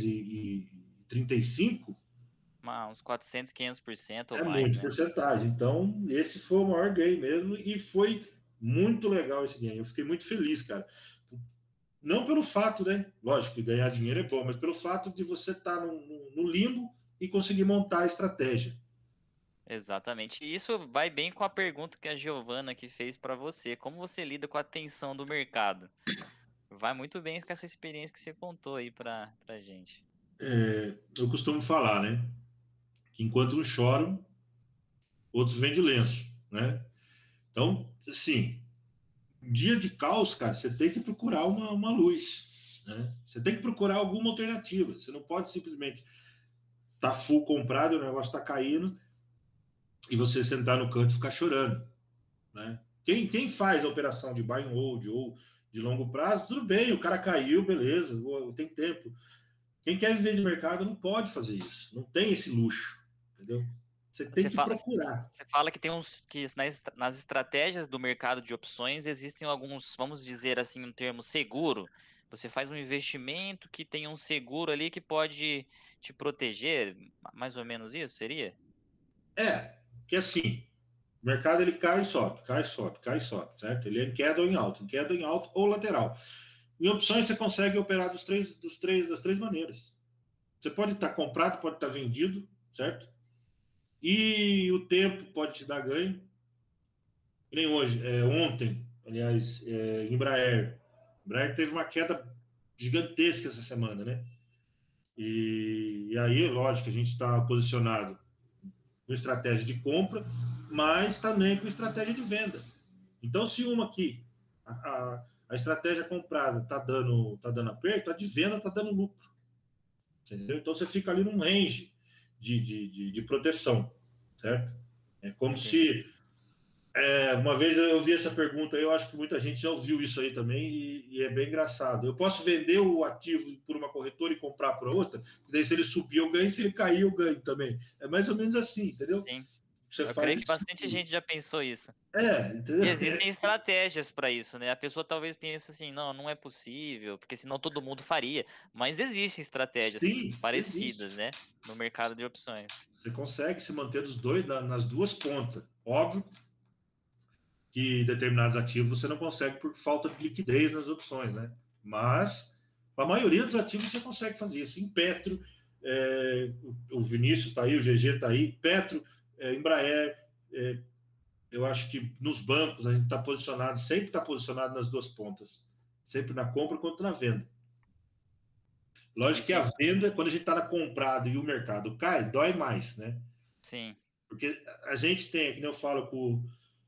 10,35, Uns 400, 500% ou é mais, muito né? porcentagem. Então, esse foi o maior ganho mesmo e foi muito legal esse ganho. Eu fiquei muito feliz, cara. Não pelo fato, né? Lógico que ganhar dinheiro é bom, mas pelo fato de você estar no limbo e conseguir montar a estratégia. Exatamente. E isso vai bem com a pergunta que a Giovana aqui fez para você. Como você lida com a tensão do mercado? Vai muito bem com essa experiência que você contou aí pra gente. Eu costumo falar, né? Que enquanto uns choram, outros vendem lenço, né? Então, assim, dia de caos, cara, você tem que procurar uma luz, né? Você tem que procurar alguma alternativa. Você não pode simplesmente estar full comprado, o negócio está caindo e você sentar no canto e ficar chorando, né? Quem faz a operação de buy and hold ou de longo prazo, tudo bem, o cara caiu, beleza, tem tempo. Quem quer viver de mercado não pode fazer isso, não tem esse luxo, entendeu? Você tem que procurar. Você fala que tem que nas estratégias do mercado de opções existem alguns, vamos dizer assim, um termo seguro. Você faz um investimento que tem um seguro ali que pode te proteger, mais ou menos isso, seria? Que assim, o mercado ele cai e sobe, cai e sobe, cai e sobe, certo? Ele é em queda ou em alta ou lateral. Em opções você consegue operar das três maneiras. Você pode estar comprado, pode estar vendido, certo? E o tempo pode te dar ganho. Que nem hoje, ontem, aliás, Embraer. Embraer teve uma queda gigantesca essa semana, né? E aí, lógico, a gente está posicionado com estratégia de compra, mas também com estratégia de venda. Então, se uma aqui, a estratégia comprada tá dando aperto, a de venda está dando lucro. Entendeu? Então, você fica ali num range de proteção, certo? É como Entendi. se uma vez eu vi essa pergunta, eu acho que muita gente já ouviu isso aí também, e é bem engraçado. Eu posso vender o ativo por uma corretora e comprar por outra? Daí, se ele subir, eu ganho, se ele cair, eu ganho também. É mais ou menos assim, entendeu? Sim. Você Eu faz creio que isso. bastante gente já pensou isso. Entendeu? E existem estratégias para isso, né? A pessoa talvez pense assim, não, não é possível, porque senão todo mundo faria. Mas existem estratégias Sim, parecidas, existe. né? No mercado de opções. Você consegue se manter nas duas pontas. Óbvio que determinados ativos você não consegue por falta de liquidez nas opções, né? Mas a maioria dos ativos você consegue fazer isso. Em Petro, o Vinícius está aí, o GG está aí, Petro, Embraer, eu acho que nos bancos a gente está posicionado, sempre está posicionado nas duas pontas, sempre na compra quanto na venda. Lógico que Isso, a venda, quando a gente está na comprado e o mercado cai, dói mais, né? sim. Porque a gente tem, que eu falo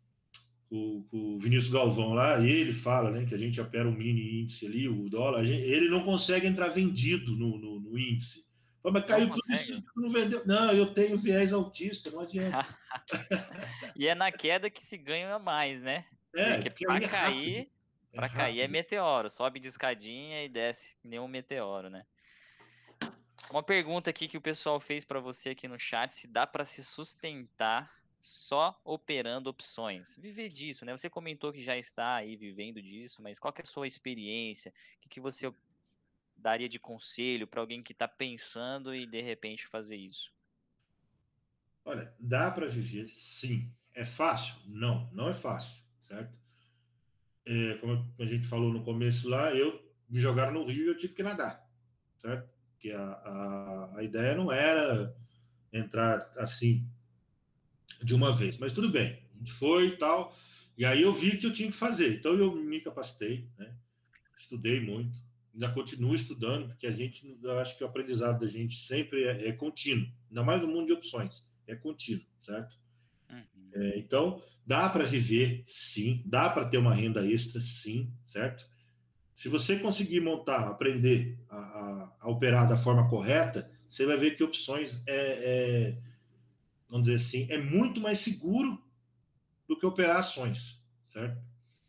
com o Vinícius Galvão lá, e ele fala, né, que a gente opera um mini índice ali, o dólar, ele não consegue entrar vendido no índice. Fala, mas Não caiu tudo isso, consegue. não vendeu. Não, eu tenho viés altista, não adianta. E é na queda que se ganha mais, né? Porque Porque ali é rápido. É para cair é rápido. meteoro, sobe de escadinha e desce que nem um meteoro, né? Uma pergunta aqui que o pessoal fez para você aqui no chat, se dá para se sustentar só operando opções. Viver disso, né? Você comentou que já está aí vivendo disso, mas qual que é a sua experiência? O que você daria de conselho para alguém que está pensando e de repente fazer isso? Olha, dá para viver, sim. É fácil? Não, não é fácil, certo? Como a gente falou no começo lá, me jogaram no rio e eu tive que nadar, certo? Porque a ideia não era entrar assim de uma vez, mas tudo bem, a gente foi e tal, e aí eu vi que eu tinha que fazer, então eu me capacitei, né? Estudei muito, ainda continuo estudando, porque eu acho que o aprendizado da gente sempre é contínuo, ainda mais no mundo de opções, é contínuo, certo? Uhum. Então, dá para viver, sim, dá para ter uma renda extra, sim, certo? Se você conseguir montar, aprender a operar da forma correta, você vai ver que opções vamos dizer assim, é muito mais seguro do que operar ações, certo?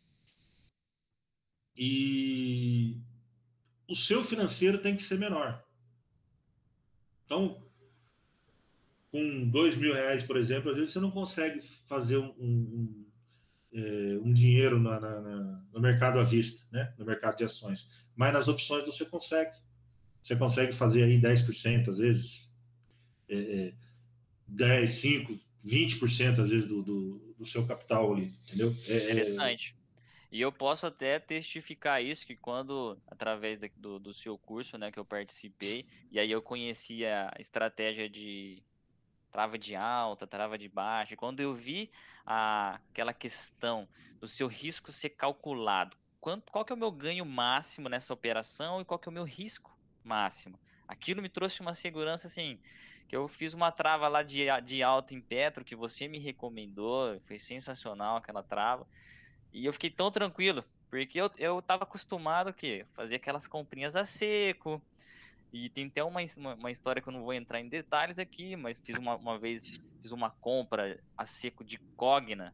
E o seu financeiro tem que ser menor. Então, com R$ 2.000, por exemplo, às vezes você não consegue fazer um dinheiro no mercado à vista, né? No mercado de ações. Mas nas opções você consegue. Você consegue fazer aí 10%, às vezes, 10, 5, 20%, às vezes, do seu capital ali, entendeu? Interessante. E eu posso até testificar isso, que quando, através do seu curso, né, que eu participei, e aí eu conheci a estratégia de trava de alta, trava de baixa, e quando eu vi aquela questão do seu risco ser calculado, qual que é o meu ganho máximo nessa operação e qual que é o meu risco máximo? Aquilo me trouxe uma segurança, assim, que eu fiz uma trava lá de alta em Petro, que você me recomendou, foi sensacional aquela trava, e eu fiquei tão tranquilo, porque eu tava acostumado que fazer aquelas comprinhas a seco. E tem até uma história que eu não vou entrar em detalhes aqui, mas fiz uma vez fiz uma compra a seco de Cogna,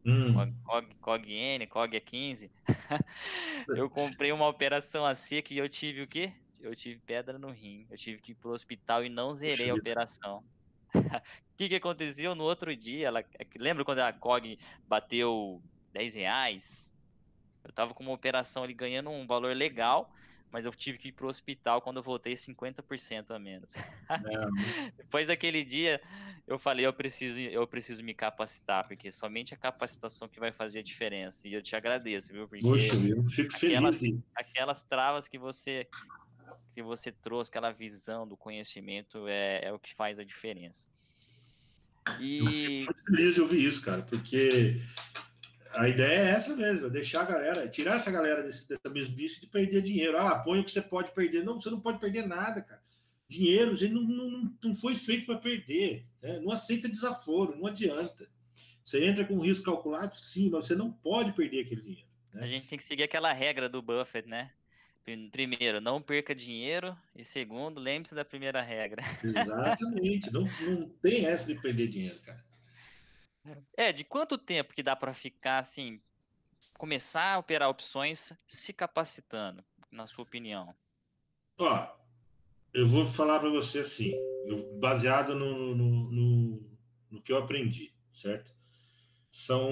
Cogn, Cog é 15. Eu comprei uma operação a seco e eu tive o quê? Eu tive pedra no rim. Eu tive que ir pro hospital e não Puxa zerei a vida. operação. O que que aconteceu no outro dia? Lembra quando a Cog bateu R$ 10? Eu tava com uma operação ali ganhando um valor legal, mas eu tive que ir pro hospital quando eu voltei 50% a menos. Mas, Depois daquele dia, eu falei, eu preciso me capacitar, porque somente a capacitação que vai fazer a diferença. E eu te agradeço, viu? poxa, Porque eu fico feliz aquelas de. aquelas travas que você trouxe, aquela visão do conhecimento é o que faz a diferença. Eu fico E muito feliz de ouvir isso, cara, porque a ideia é essa mesmo, é deixar a galera, tirar essa galera dessa mesmice de perder dinheiro. Ah, põe o que você pode perder. Não, você não pode perder nada, cara. Dinheiro, você não foi feito para perder. Né? Não aceita desaforo, não adianta. Você entra com risco calculado, sim, mas você não pode perder aquele dinheiro. a Né? gente tem que seguir aquela regra do Buffett, né? Primeiro, não perca dinheiro. E segundo, lembre-se da primeira regra. Exatamente. Não tem essa de perder dinheiro, cara. De quanto tempo que dá para ficar assim, começar a operar opções se capacitando, na sua opinião? Ó, eu vou falar para você assim, baseado no que eu aprendi, certo? São.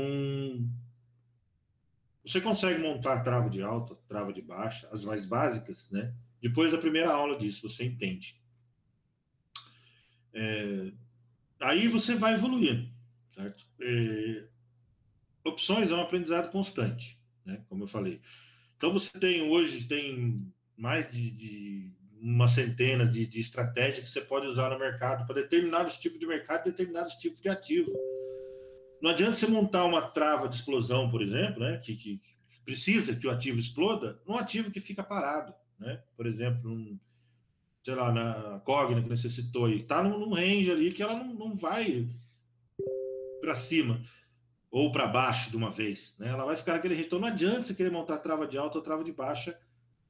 Você consegue montar trava de alta, trava de baixa, as mais básicas, né? Depois da primeira aula disso, você entende. Aí você vai evoluindo, certo? Opções é um aprendizado constante, né? Como eu falei. Então você tem mais de uma centena de estratégias que você pode usar no mercado para determinados tipos de mercado, determinados tipos de ativo. Não adianta você montar uma trava de explosão, por exemplo, né, que precisa que o ativo exploda, num ativo que fica parado, né? Por exemplo, sei lá, na Cogna que você citou aí, está num range ali que ela não vai para cima. ou para baixo de uma vez, né? Ela vai ficar naquele retorno. Não adianta você querer montar trava de alta ou trava de baixa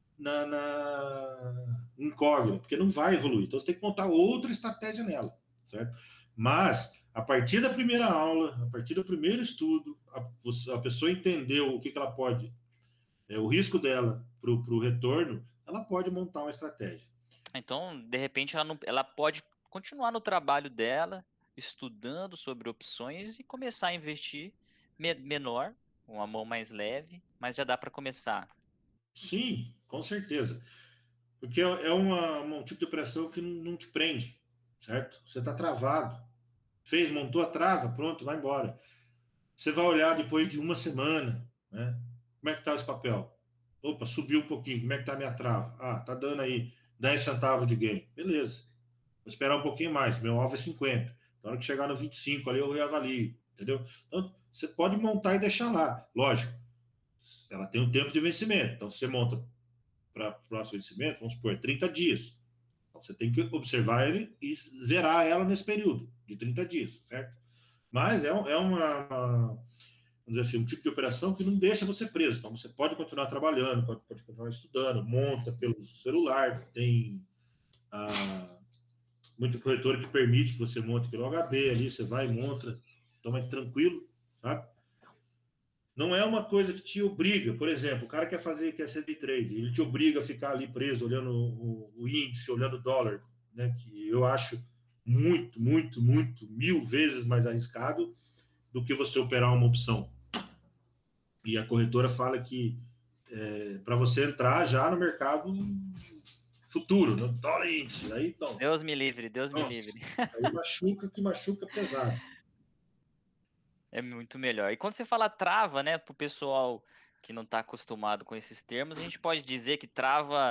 na incógnita, porque não vai evoluir. Então você tem que montar outra estratégia nela, certo? Mas a partir da primeira aula, a partir do primeiro estudo, a pessoa entendeu o que ela pode, o risco dela para o retorno, ela pode montar uma estratégia. Então, de repente, ela pode continuar no trabalho dela, estudando sobre opções e começar a investir menor, uma mão mais leve, mas já dá para começar. Sim, com certeza. Porque um tipo de operação que não te prende, certo? Você está travado. Montou a trava, pronto, vai embora. Você vai olhar depois de uma semana, né? Como é que está esse papel? Opa, subiu um pouquinho, como é que está a minha trava? Ah, tá dando aí 10 centavos de gain. Beleza. Vou esperar um pouquinho mais, meu alvo é 50. Na hora que chegar no 25 ali, eu reavalio, entendeu? Então, você pode montar e deixar lá. Lógico, ela tem um tempo de vencimento. Então, você monta para o próximo vencimento, vamos supor, 30 dias. Então, você tem que observar ele e zerar ela nesse período de 30 dias, certo? Mas vamos dizer assim, um tipo de operação que não deixa você preso. Então, você pode continuar trabalhando, pode continuar estudando, monta pelo celular, tem muito corretora que permite que você monte pelo HB ali, você vai e monta, toma tranquilo, sabe? Não é uma coisa que te obriga, por exemplo, o cara quer ser day trade, ele te obriga a ficar ali preso, olhando o índice, olhando o dólar, né? Que eu acho muito, muito, muito, 1000 vezes mais arriscado do que você operar uma opção. E a corretora fala que para você entrar já no mercado futuro, no dólar índice, aí não. Deus me livre, Deus me livre. Aí machuca pesado. É muito melhor. E quando você fala trava, né, para o pessoal que não está acostumado com esses termos, a gente pode dizer que trava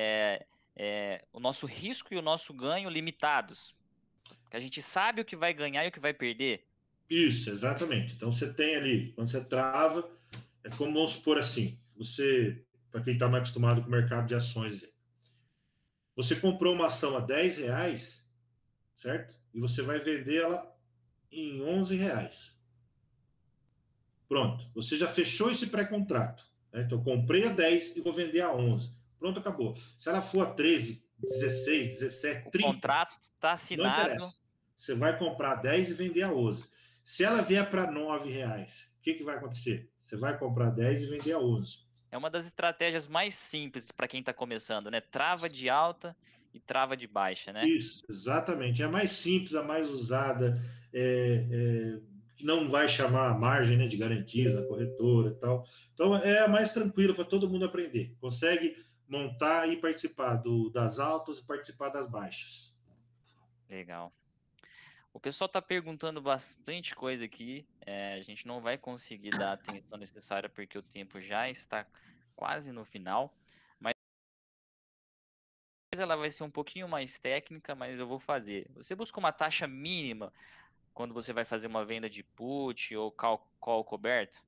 o nosso risco e o nosso ganho limitados. Que a gente sabe o que vai ganhar e o que vai perder. Isso, exatamente. Então você tem ali, quando você trava, é como vamos supor assim, para quem está mais acostumado com o mercado de ações, você comprou uma ação a R$10, certo? E você vai vender ela em R$11. Pronto, você já fechou esse pré-contrato. Né? Então, eu comprei a 10 e vou vender a 11. Pronto, acabou. Se ela for a 13, 16, 17, 30, o contrato está não assinado. interessa. Você vai comprar a 10 e vender a 11. Se ela vier para R$9, o que vai acontecer? Você vai comprar a 10 e vender a 11. É uma das estratégias mais simples para quem está começando, né? Trava de alta e trava de baixa, né? Isso, exatamente. É a mais simples, a mais usada, que não vai chamar a margem, né, de garantias na corretora e tal. Então, é a mais tranquila para todo mundo aprender. Consegue montar e participar das altas e participar das baixas. Legal. O pessoal está perguntando bastante coisa aqui. A gente não vai conseguir dar a atenção necessária porque o tempo já está quase no final. Mas ela vai ser um pouquinho mais técnica, mas eu vou fazer. Você busca uma taxa mínima quando você vai fazer uma venda de put ou call coberto?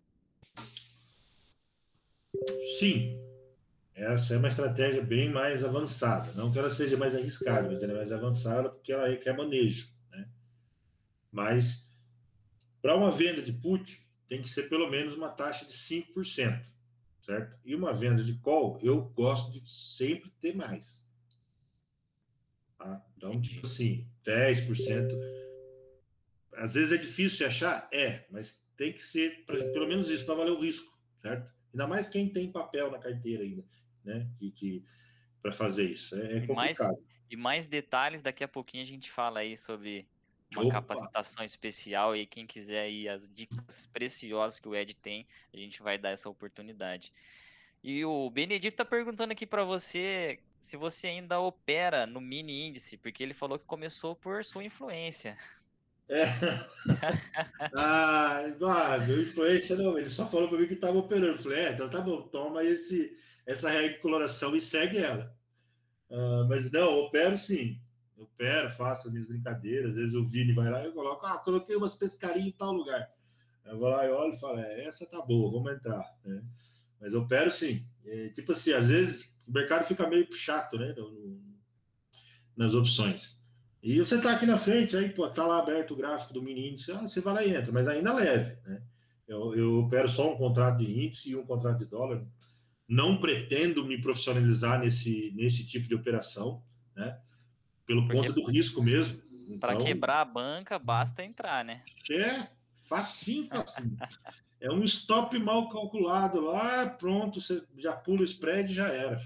Sim, essa é uma estratégia bem mais avançada. Não que ela seja mais arriscada, mas ela é mais avançada porque ela requer manejo, né? Mas para uma venda de put, tem que ser pelo menos uma taxa de 5%, certo? E uma venda de call, eu gosto de sempre ter mais. Tá? Então, tipo assim, 10%. Às vezes é difícil de achar? Mas tem que ser, pelo menos isso, para valer o risco, certo? Ainda mais quem tem papel na carteira ainda, né? Para fazer isso. É complicado. E mais detalhes, daqui a pouquinho a gente fala aí sobre uma Opa! capacitação especial e quem quiser aí as dicas preciosas que o Ed tem, a gente vai dar essa oportunidade. E o Benedito tá perguntando aqui para você se você ainda opera no mini índice, porque ele falou que começou por sua influência. É. Meu influência não, ele só falou para mim que estava operando. Eu falei, então tá bom, toma essa regra de coloração e segue ela. Mas não, eu opero sim. Eu opero, faço as minhas brincadeiras. Às vezes o Vini vai lá e eu coloco, coloquei umas pescarinhas em tal lugar. Eu vou lá e olho e falo, essa tá boa, vamos entrar. Né? Mas eu opero sim. Tipo assim, às vezes o mercado fica meio chato, né? Nas opções. E você tá aqui na frente, aí, pô, tá lá aberto o gráfico do mini índice, você vai lá e entra, mas ainda leve, né? Eu opero só um contrato de índice e um contrato de dólar. Não pretendo me profissionalizar nesse tipo de operação, né? Pelo Porque conta do risco mesmo. para Então, quebrar a banca, basta entrar, né? facinho, facinho. É um stop mal calculado lá, pronto, você já pula o spread e já era.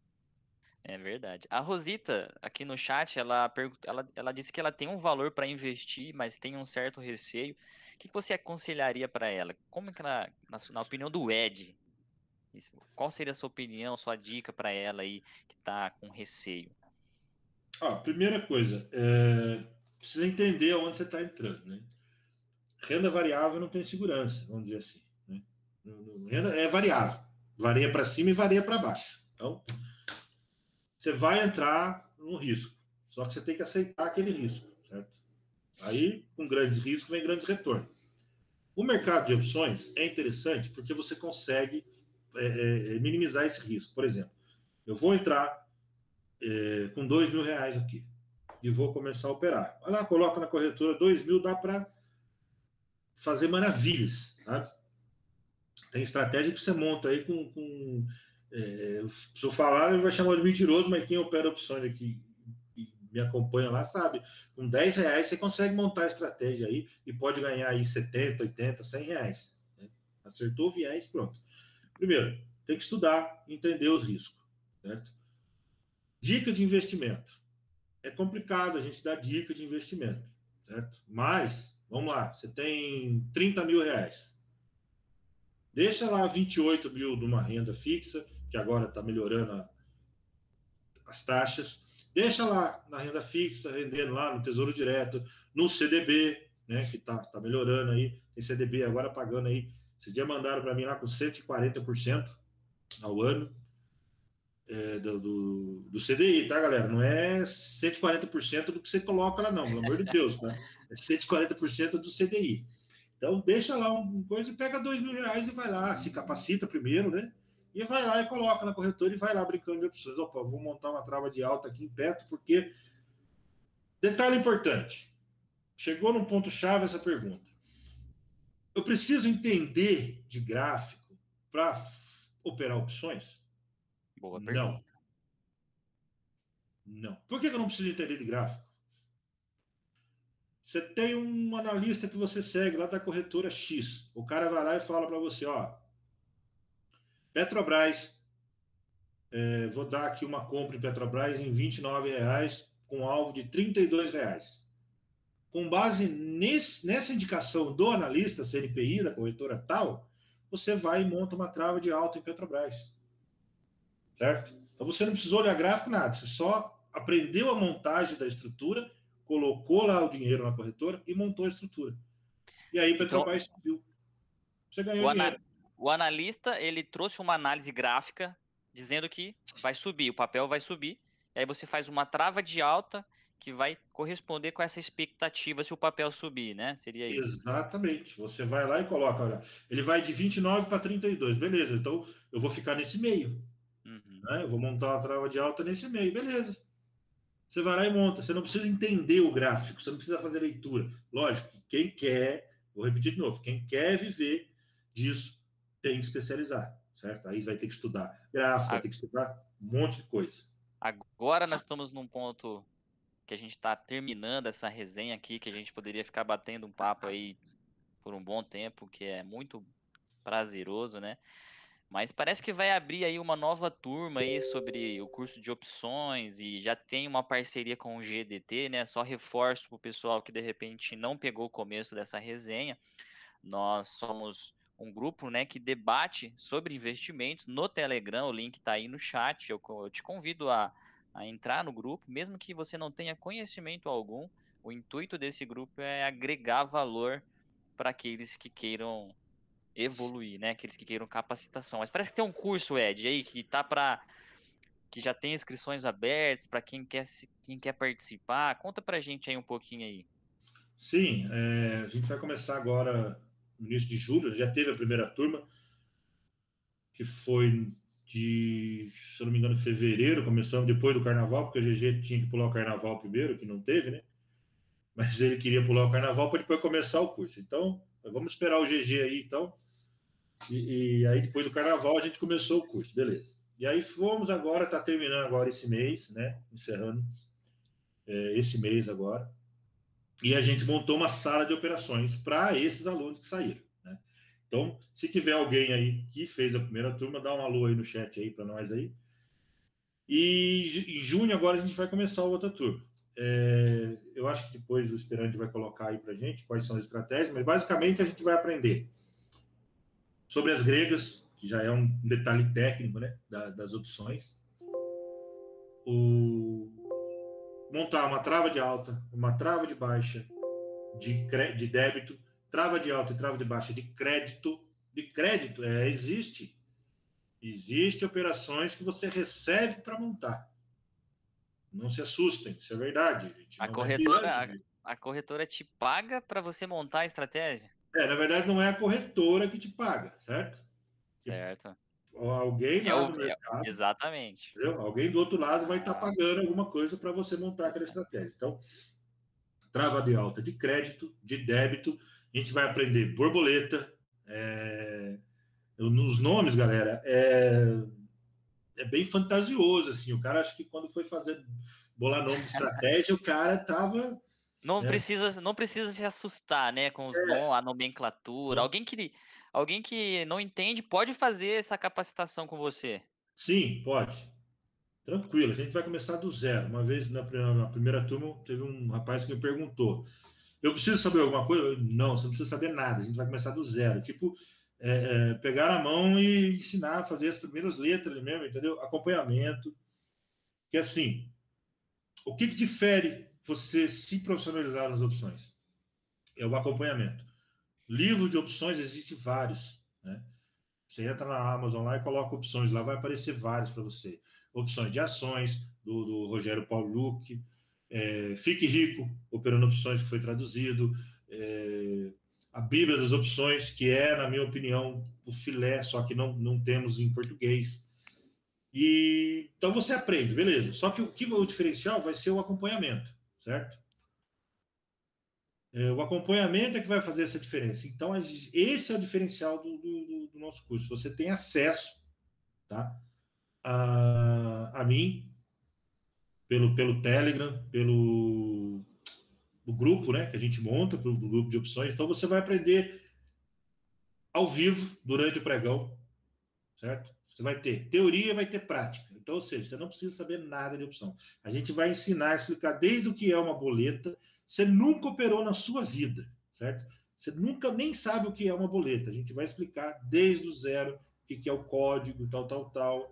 É verdade. A Rosita, aqui no chat, ela disse que ela tem um valor para investir, mas tem um certo receio. O que que você aconselharia para ela? Como que ela, na opinião do Ed, qual seria a sua opinião, sua dica para ela aí que está com receio? Primeira coisa, precisa entender aonde você está entrando, né? Renda variável não tem segurança, vamos dizer assim, né? Renda é variável, varia para cima e varia para baixo. Então, você vai entrar no risco, só que você tem que aceitar aquele risco, certo? Aí, com grandes riscos, vem grandes retornos. O mercado de opções é interessante porque você consegue minimizar esse risco. Por exemplo, eu vou entrar com R$ 2.000 aqui e vou começar a operar. Vai lá, coloca na corretora, 2.000 dá para fazer maravilhas, sabe? Tem estratégia que você monta aí se eu falar, ele vai chamar de mentiroso, mas quem opera opções aqui e me acompanha lá sabe. Com R$ 10 você consegue montar a estratégia aí e pode ganhar aí 70, 80, R$ 100. Né? Acertou o viés, pronto. Primeiro, tem que estudar, entender os riscos, certo? Dica de investimento. É complicado a gente dar dica de investimento, certo? Mas, vamos lá, você tem R$ 30.000. Deixa lá 28 mil de uma renda fixa, que agora está melhorando as taxas. Deixa lá na renda fixa, rendendo lá no Tesouro Direto, no CDB, né, que está melhorando aí. Tem CDB agora pagando aí. Esse dia mandaram para mim lá com 140% ao ano do CDI, tá, galera? Não é 140% do que você coloca lá, não, pelo amor de Deus, tá? É 140% do CDI. Então, deixa lá uma coisa e pega R$ 2.000 e vai lá, se capacita primeiro, né? E vai lá e coloca na corretora e vai lá brincando de opções. Opa, vou montar uma trava de alta aqui em perto, porque. Detalhe importante. Chegou num ponto-chave essa pergunta. Eu preciso entender de gráfico para operar opções? Boa Não. pergunta. Não. Por que eu não preciso entender de gráfico? Você tem um analista que você segue lá da corretora X. O cara vai lá e fala para você, ó, Petrobras, vou dar aqui uma compra em Petrobras em R$ 29 com alvo de R$ 32. Com base nessa indicação do analista CNPI, da corretora tal, você vai e monta uma trava de alta em Petrobras. Certo? Então você não precisou olhar gráfico, nada. Você só aprendeu a montagem da estrutura, colocou lá o dinheiro na corretora e montou a estrutura. E aí Então, Petrobras subiu. Você ganhou o, ana- dinheiro. o analista, ele trouxe uma análise gráfica dizendo que vai subir, o papel vai subir, e aí você faz uma trava de alta que vai corresponder com essa expectativa se o papel subir, né? Seria isso. Exatamente. Você vai lá e coloca, olha, ele vai de 29 para 32. Beleza, então eu vou ficar nesse meio. Uhum. Né? Eu vou montar uma trava de alta nesse meio. Beleza. Você vai lá e monta. Você não precisa entender o gráfico, você não precisa fazer leitura. Lógico que quem quer, vou repetir de novo, quem quer viver disso tem que especializar, certo? Aí vai ter que estudar gráfico, vai A- ter que estudar um monte de coisa. Agora nós estamos num ponto que a gente está terminando essa resenha aqui, que a gente poderia ficar batendo um papo aí por um bom tempo, que é muito prazeroso, né? Mas parece que vai abrir aí uma nova turma aí sobre o curso de opções e já tem uma parceria com o GDT, né? Só reforço para o pessoal que de repente não pegou o começo dessa resenha. Nós somos um grupo, né, que debate sobre investimentos no Telegram. O link está aí no chat. Eu te convido a entrar no grupo, mesmo que você não tenha conhecimento algum. O intuito desse grupo é agregar valor para aqueles que queiram evoluir, né? Aqueles que queiram capacitação. Mas parece que tem um curso, Ed, aí que já tem inscrições abertas para quem quer participar. Conta pra gente aí um pouquinho aí. Sim, a gente vai começar agora no início de julho. Já teve a primeira turma, que foi se eu não me engano, fevereiro. Começamos depois do carnaval, porque o GG tinha que pular o carnaval primeiro, que não teve, né? Mas ele queria pular o carnaval para depois começar o curso. Então, vamos esperar o GG aí, então. E aí, depois do carnaval, a gente começou o curso, beleza. E aí fomos agora, está terminando agora esse mês, né? Encerrando esse mês agora. E a gente montou uma sala de operações para esses alunos que saíram, né? Então, se tiver alguém aí que fez a primeira turma, dá um alô aí no chat aí para nós aí. E em junho agora a gente vai começar a outra turma. Eu acho que depois o Esperante vai colocar aí para a gente quais são as estratégias, mas basicamente a gente vai aprender sobre as gregas, que já é um detalhe técnico, né, das opções. Montar uma trava de alta, uma trava de baixa de débito, trava de alta e trava de baixa de crédito. Existe operações que você recebe para montar. Não se assustem, isso é verdade, gente. A Não é corretora, pirâmide. a corretora te paga para você montar a estratégia? Na verdade, não é a corretora que te paga, certo? Certo. Alguém lá do mercado, Exatamente. entendeu? Alguém do outro lado vai estar pagando alguma coisa para você montar aquela estratégia. Então, trava de alta de crédito, de débito, a gente vai aprender borboleta. Nos nomes, galera, é bem fantasioso, assim. O cara acha que quando foi fazer bolar nome de estratégia, o cara tava. Não precisa se assustar, né, com os nomes, a nomenclatura. Alguém que não entende pode fazer essa capacitação com você. Sim, pode. Tranquilo, a gente vai começar do zero. Uma vez na primeira turma, teve um rapaz que me perguntou: eu preciso saber alguma coisa? Não, você não precisa saber nada, a gente vai começar do zero. Tipo, pegar na mão e ensinar a fazer as primeiras letras mesmo, entendeu? Acompanhamento. Que assim, o que difere você se profissionalizar nas opções? É o acompanhamento. Livro de opções existe vários, né? Você entra na Amazon lá e coloca opções lá, vai aparecer vários para você. Opções de ações, do Rogério Paulo Luque, Fique Rico, Operando Opções, que foi traduzido, a Bíblia das Opções, que é, na minha opinião, o filé, só que não temos em português. E então você aprende, beleza. Só que o diferencial vai ser o acompanhamento, certo? O acompanhamento é que vai fazer essa diferença. Então, esse é o diferencial do nosso curso. Você tem acesso, tá, a mim pelo Telegram, pelo grupo, né, que a gente monta, pelo grupo de opções. Então, você vai aprender ao vivo durante o pregão, certo? Você vai ter teoria, vai ter prática. Então, ou seja, você não precisa saber nada de opção. A gente vai ensinar, explicar desde o que é uma boleta. Você nunca operou na sua vida, certo? Você nunca nem sabe o que é uma boleta. A gente vai explicar desde o zero o que é o código, tal.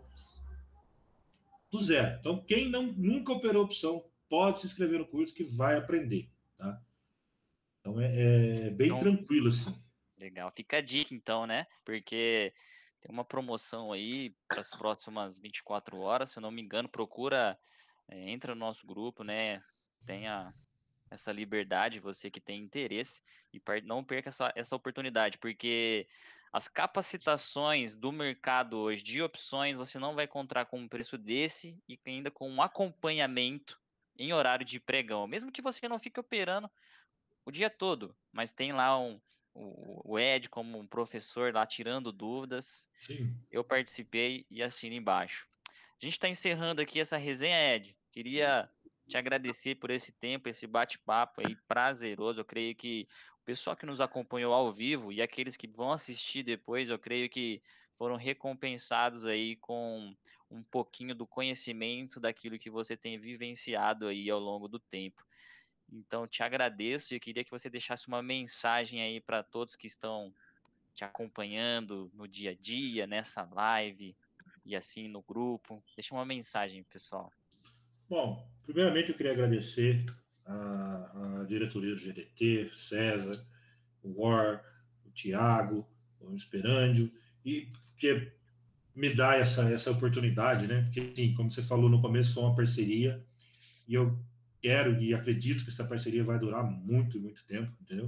Do zero. Então, quem nunca operou opção, pode se inscrever no curso que vai aprender, tá? Então, é bem Então, tranquilo, assim. legal. Fica a dica, então, né? Porque tem uma promoção aí para as próximas 24 horas, se eu não me engano, entra no nosso grupo, né? Tenha essa liberdade, você que tem interesse, e não perca essa oportunidade, porque as capacitações do mercado hoje de opções você não vai encontrar com um preço desse e ainda com um acompanhamento em horário de pregão, mesmo que você não fique operando o dia todo, mas tem lá o Ed como um professor lá tirando dúvidas. Sim. Eu participei e assino embaixo. A gente está encerrando aqui essa resenha, Ed. Queria te agradecer por esse tempo, esse bate-papo aí prazeroso. Eu creio que o pessoal que nos acompanhou ao vivo e aqueles que vão assistir depois, eu creio que foram recompensados aí com um pouquinho do conhecimento daquilo que você tem vivenciado aí ao longo do tempo. Então, te agradeço e eu queria que você deixasse uma mensagem aí para todos que estão te acompanhando no dia a dia, nessa live e assim no grupo. Deixa uma mensagem, pessoal. Bom, primeiramente eu queria agradecer a diretoria do GDT, César, o War, o Tiago, o Esperândio, e porque me dá essa oportunidade, né? Porque, assim, como você falou no começo, foi uma parceria, e eu quero e acredito que essa parceria vai durar muito, muito tempo, entendeu?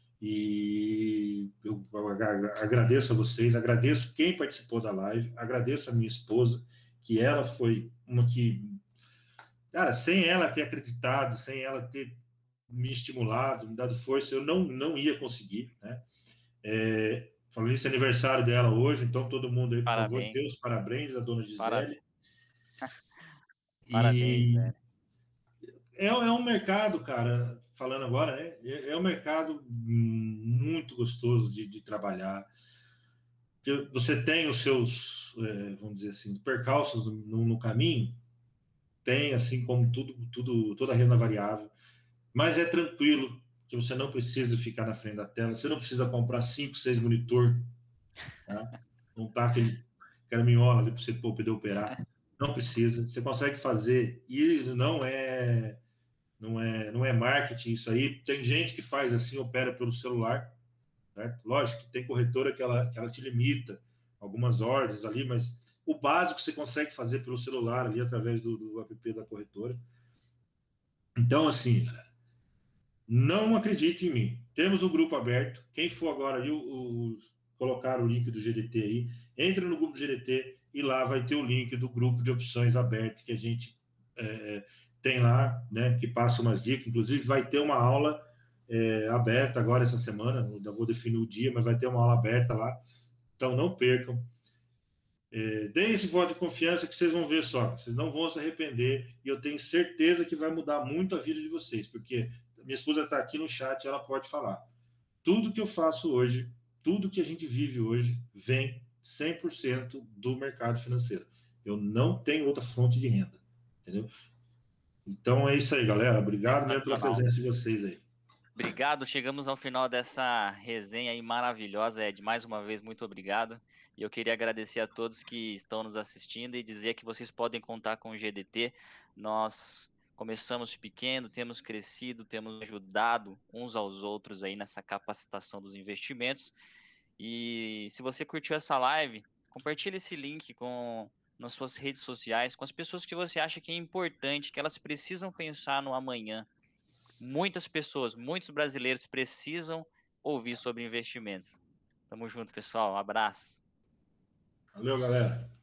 E eu agradeço a vocês, agradeço quem participou da live, agradeço a minha esposa, que ela foi uma que, cara, sem ela ter acreditado, sem ela ter me estimulado, me dado força, eu não ia conseguir, né? Falando isso, é aniversário dela hoje, então todo mundo aí, por favor, Parabéns. dê os parabéns à dona Parabéns. Gisele. Parabéns, E velho. é um mercado, cara, falando agora, né? É um mercado muito gostoso de trabalhar. Você tem os seus, vamos dizer assim, percalços no caminho, tem, assim como toda renda variável, mas é tranquilo, que você não precisa ficar na frente da tela, você não precisa comprar 5, 6 monitor, tá? Não tá aquele caraminhola ali para você poder operar. Não precisa, você consegue fazer, e não é marketing isso aí. Tem gente que faz assim, opera pelo celular, né? Lógico que tem corretora que ela te limita algumas ordens ali, mas o básico você consegue fazer pelo celular ali através do app da corretora. Então, assim, não acredite em mim. Temos um grupo aberto. Quem for agora ali, colocar o link do GDT aí, entre no grupo do GDT e lá vai ter o link do grupo de opções aberto que a gente tem lá, né? Que passa umas dicas. Inclusive, vai ter uma aula aberta agora essa semana. Ainda vou definir o dia, mas vai ter uma aula aberta lá. Então, não percam. Deem esse voto de confiança que vocês vão ver só. Vocês não vão se arrepender e eu tenho certeza que vai mudar muito a vida de vocês, porque minha esposa está aqui no chat, ela pode falar. Tudo que eu faço hoje, tudo que a gente vive hoje, vem 100% do mercado financeiro. Eu não tenho outra fonte de renda, entendeu? Então é isso aí, galera. Obrigado mesmo pela Sensacional. presença de vocês aí. Obrigado, chegamos ao final dessa resenha aí maravilhosa, Ed. Mais uma vez, muito obrigado. E eu queria agradecer a todos que estão nos assistindo e dizer que vocês podem contar com o GDT. Nós começamos pequeno, temos crescido, temos ajudado uns aos outros aí nessa capacitação dos investimentos. E se você curtiu essa live, compartilhe esse link nas suas redes sociais, com as pessoas que você acha que é importante, que elas precisam pensar no amanhã. Muitas pessoas, muitos brasileiros precisam ouvir sobre investimentos. Tamo junto, pessoal. Um abraço. Valeu, galera.